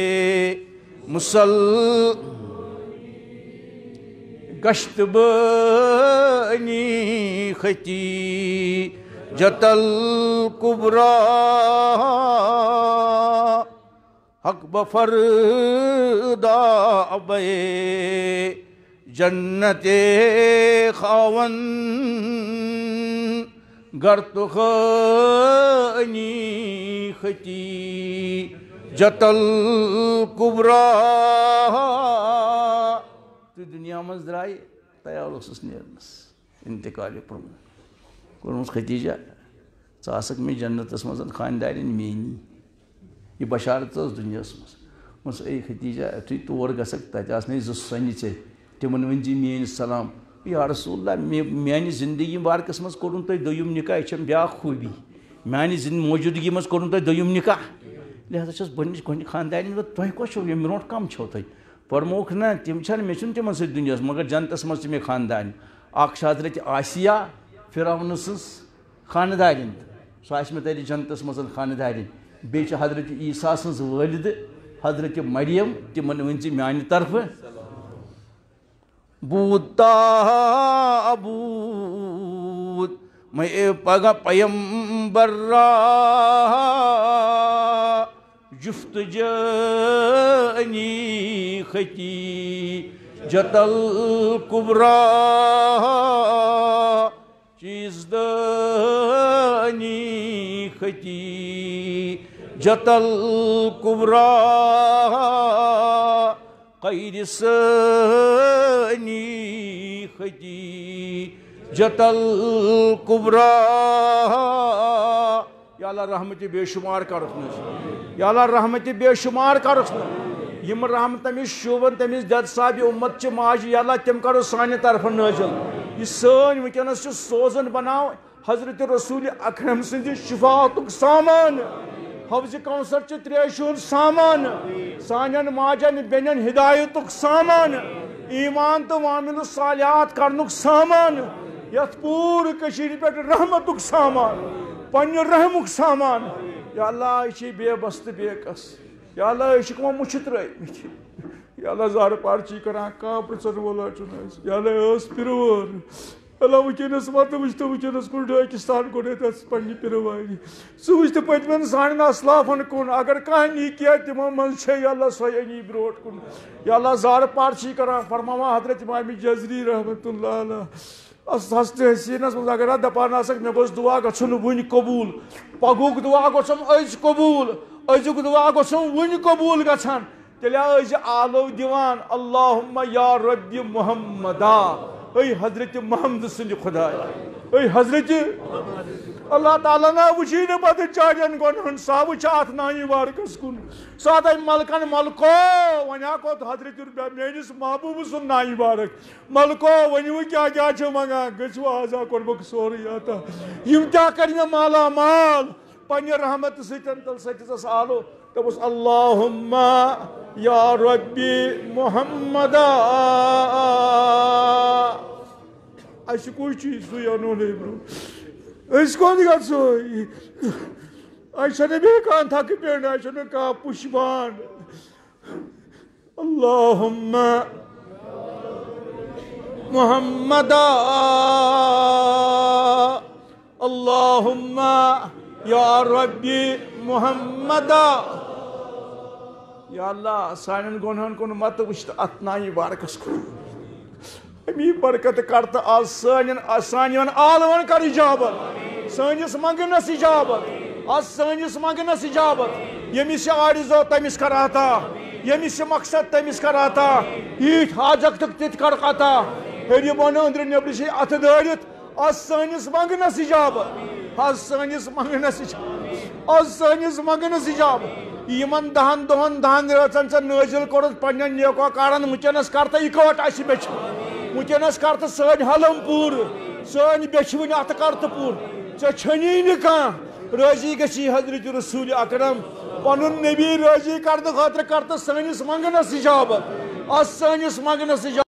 گشت بنی خطی جتل کبرا حق بفردا ابے جنت خاون گرت خانی خطی جتل کبرا تو دنیا مز درائے تیار اس نیرنس انتقال پورمس ختیجہ ثک میں جنتس مز خاندارین مینی یہ بشارت دنیا مز اے ختیجہ تھی تور گسک تک آسنے زٕ سۄنہِ ژےٚ تمن ون جی میٲنۍ سلام یا رسول اللہ میانہِ زندگی مبارکس مز کوٚرُن تۄہہِ دوٚیُم نکاح یہ چھم بیاکھ خوٗبی میانہِ موجودگی مز کوٚرُن تۄہہِ دوٚیُم نکاح لہذا چھس گۄڈنِچ خاندارین تۄہہِ کۄس چھو ییٚمہِ برونٛٹھ کم چھو تۄہہِ فرموکھ نہ تم چھنہٕ مےٚ چھُنہٕ تمن سۭتۍ دُنیاہس مگر جنتس مز چھِ مےٚ خاندان اکھ چھِ حضرت آسیہ فرعون سٕنٛز خاندارین سۄ آسہِ مےٚ تیٚلہِ جنتس مز خاندارین بیٚیہِ چھِ حضرت عیسیٰ سٕنٛز والدٕ حضرت مریم تمن ؤنۍ زِ میانہِ طرفہٕ بود تابوت میں پگہ پیمبر را جفت جانی خطی جتل کبرا چیز دانی خطی جتل کبرا غیر سنی خطی جتل کبرا یا اللہ رحمت بے شمار کرس نا یا اللہ رحمت بے شمار کرس نا یم رحمت تمس شوبن تمس دد صاحب امت چہ ماج یا اللہ تم کرو سانہ طرف نازل یہ سن ونکس سوزن بناو حضرت رسول اکرم سند شفاعت سامان حفظ کوثر چہ تریشون سامان سانن ماجن بینن ہدایت سامان ایمان تو عامل الصالحات کرنک سامان یت پور کشیر پہ رحمت سامان پنہ رحمک سامان یا اللہ یہ بے بست بے کس یا اللہ یہ مچھ ترمت یا اللہ زار پارچی کران کابر ژن وولا یا اللہ اس پرور اللہ ونکس مت وچ تو ونکس کن ڈاکستان کن پنہ پرواری سہ وچ تو پتمن سان اسلافن کن اگر کھانا نیکیا تمو من یا اللہ سو انی بروٹ کن یا اللہ زار پارچی کران فرماوا حضرت امام جزری رحمت اللہ علیہ ہست حسینس مز اگر دپان آسک مے گوس دعا گھن ون قبول پگوک دعا گوسم از قبول ازیک دعا گوسم ون قبول گھان تیل از آلو دیوان اللہم یا رب محمدا اے حضرت محمد سند خدا اے حضرت اللہ تعالیٰ نا وچی نا پتہ چاڑین گن سا وچ ات نانی وارکس کن سات ملکن ملکو ونیا کو حضرت میانس محبوب سن نانی وارک ملکو ونیو کیا کیا چھ منگا گچھو آزا کوربک سوری آتا یم کیا کرنا مالا مال پنہ رحمت ستن تل ستس آلو تبس اللہم یا ربی محمد اس کوئی چیز سو انو برو اس کون گھو اچھا بیان تھک پہ اچھا کا پشبان اللہم محمد اللہم یا ربی محمد یا اللہ سانن گنہن کن مت وچت اتنائی بارکس کن امی برکت کرتا آج سانین آلون کر اجابت سانس منگنس اجابت آج سانس منگنس اجابت یمس عارضو تمس کر عطا یمس مقصد تمس کر عطا یت حاجت تت کر عطا ہر بن اندر نبر سے ات دارت آج سانس منگنس اجابت آج سانس منگنس اجابت آج سانس منگنس اجابت یمن دہن دہن دہن رچن ژے نازل کورت پنن نیکو کارن ونکس کرتا اکوٹ اس بچ ونکس کرتا سن حلم پور سن بچون ات کرت پور ژے چھنی نہ کان راضی گژھی حضرت رسول اکرم پنن نبی راضی کرنے خاطر کر تو سٲنِس منگنس اجابت اس سٲنِس منگنس اجابت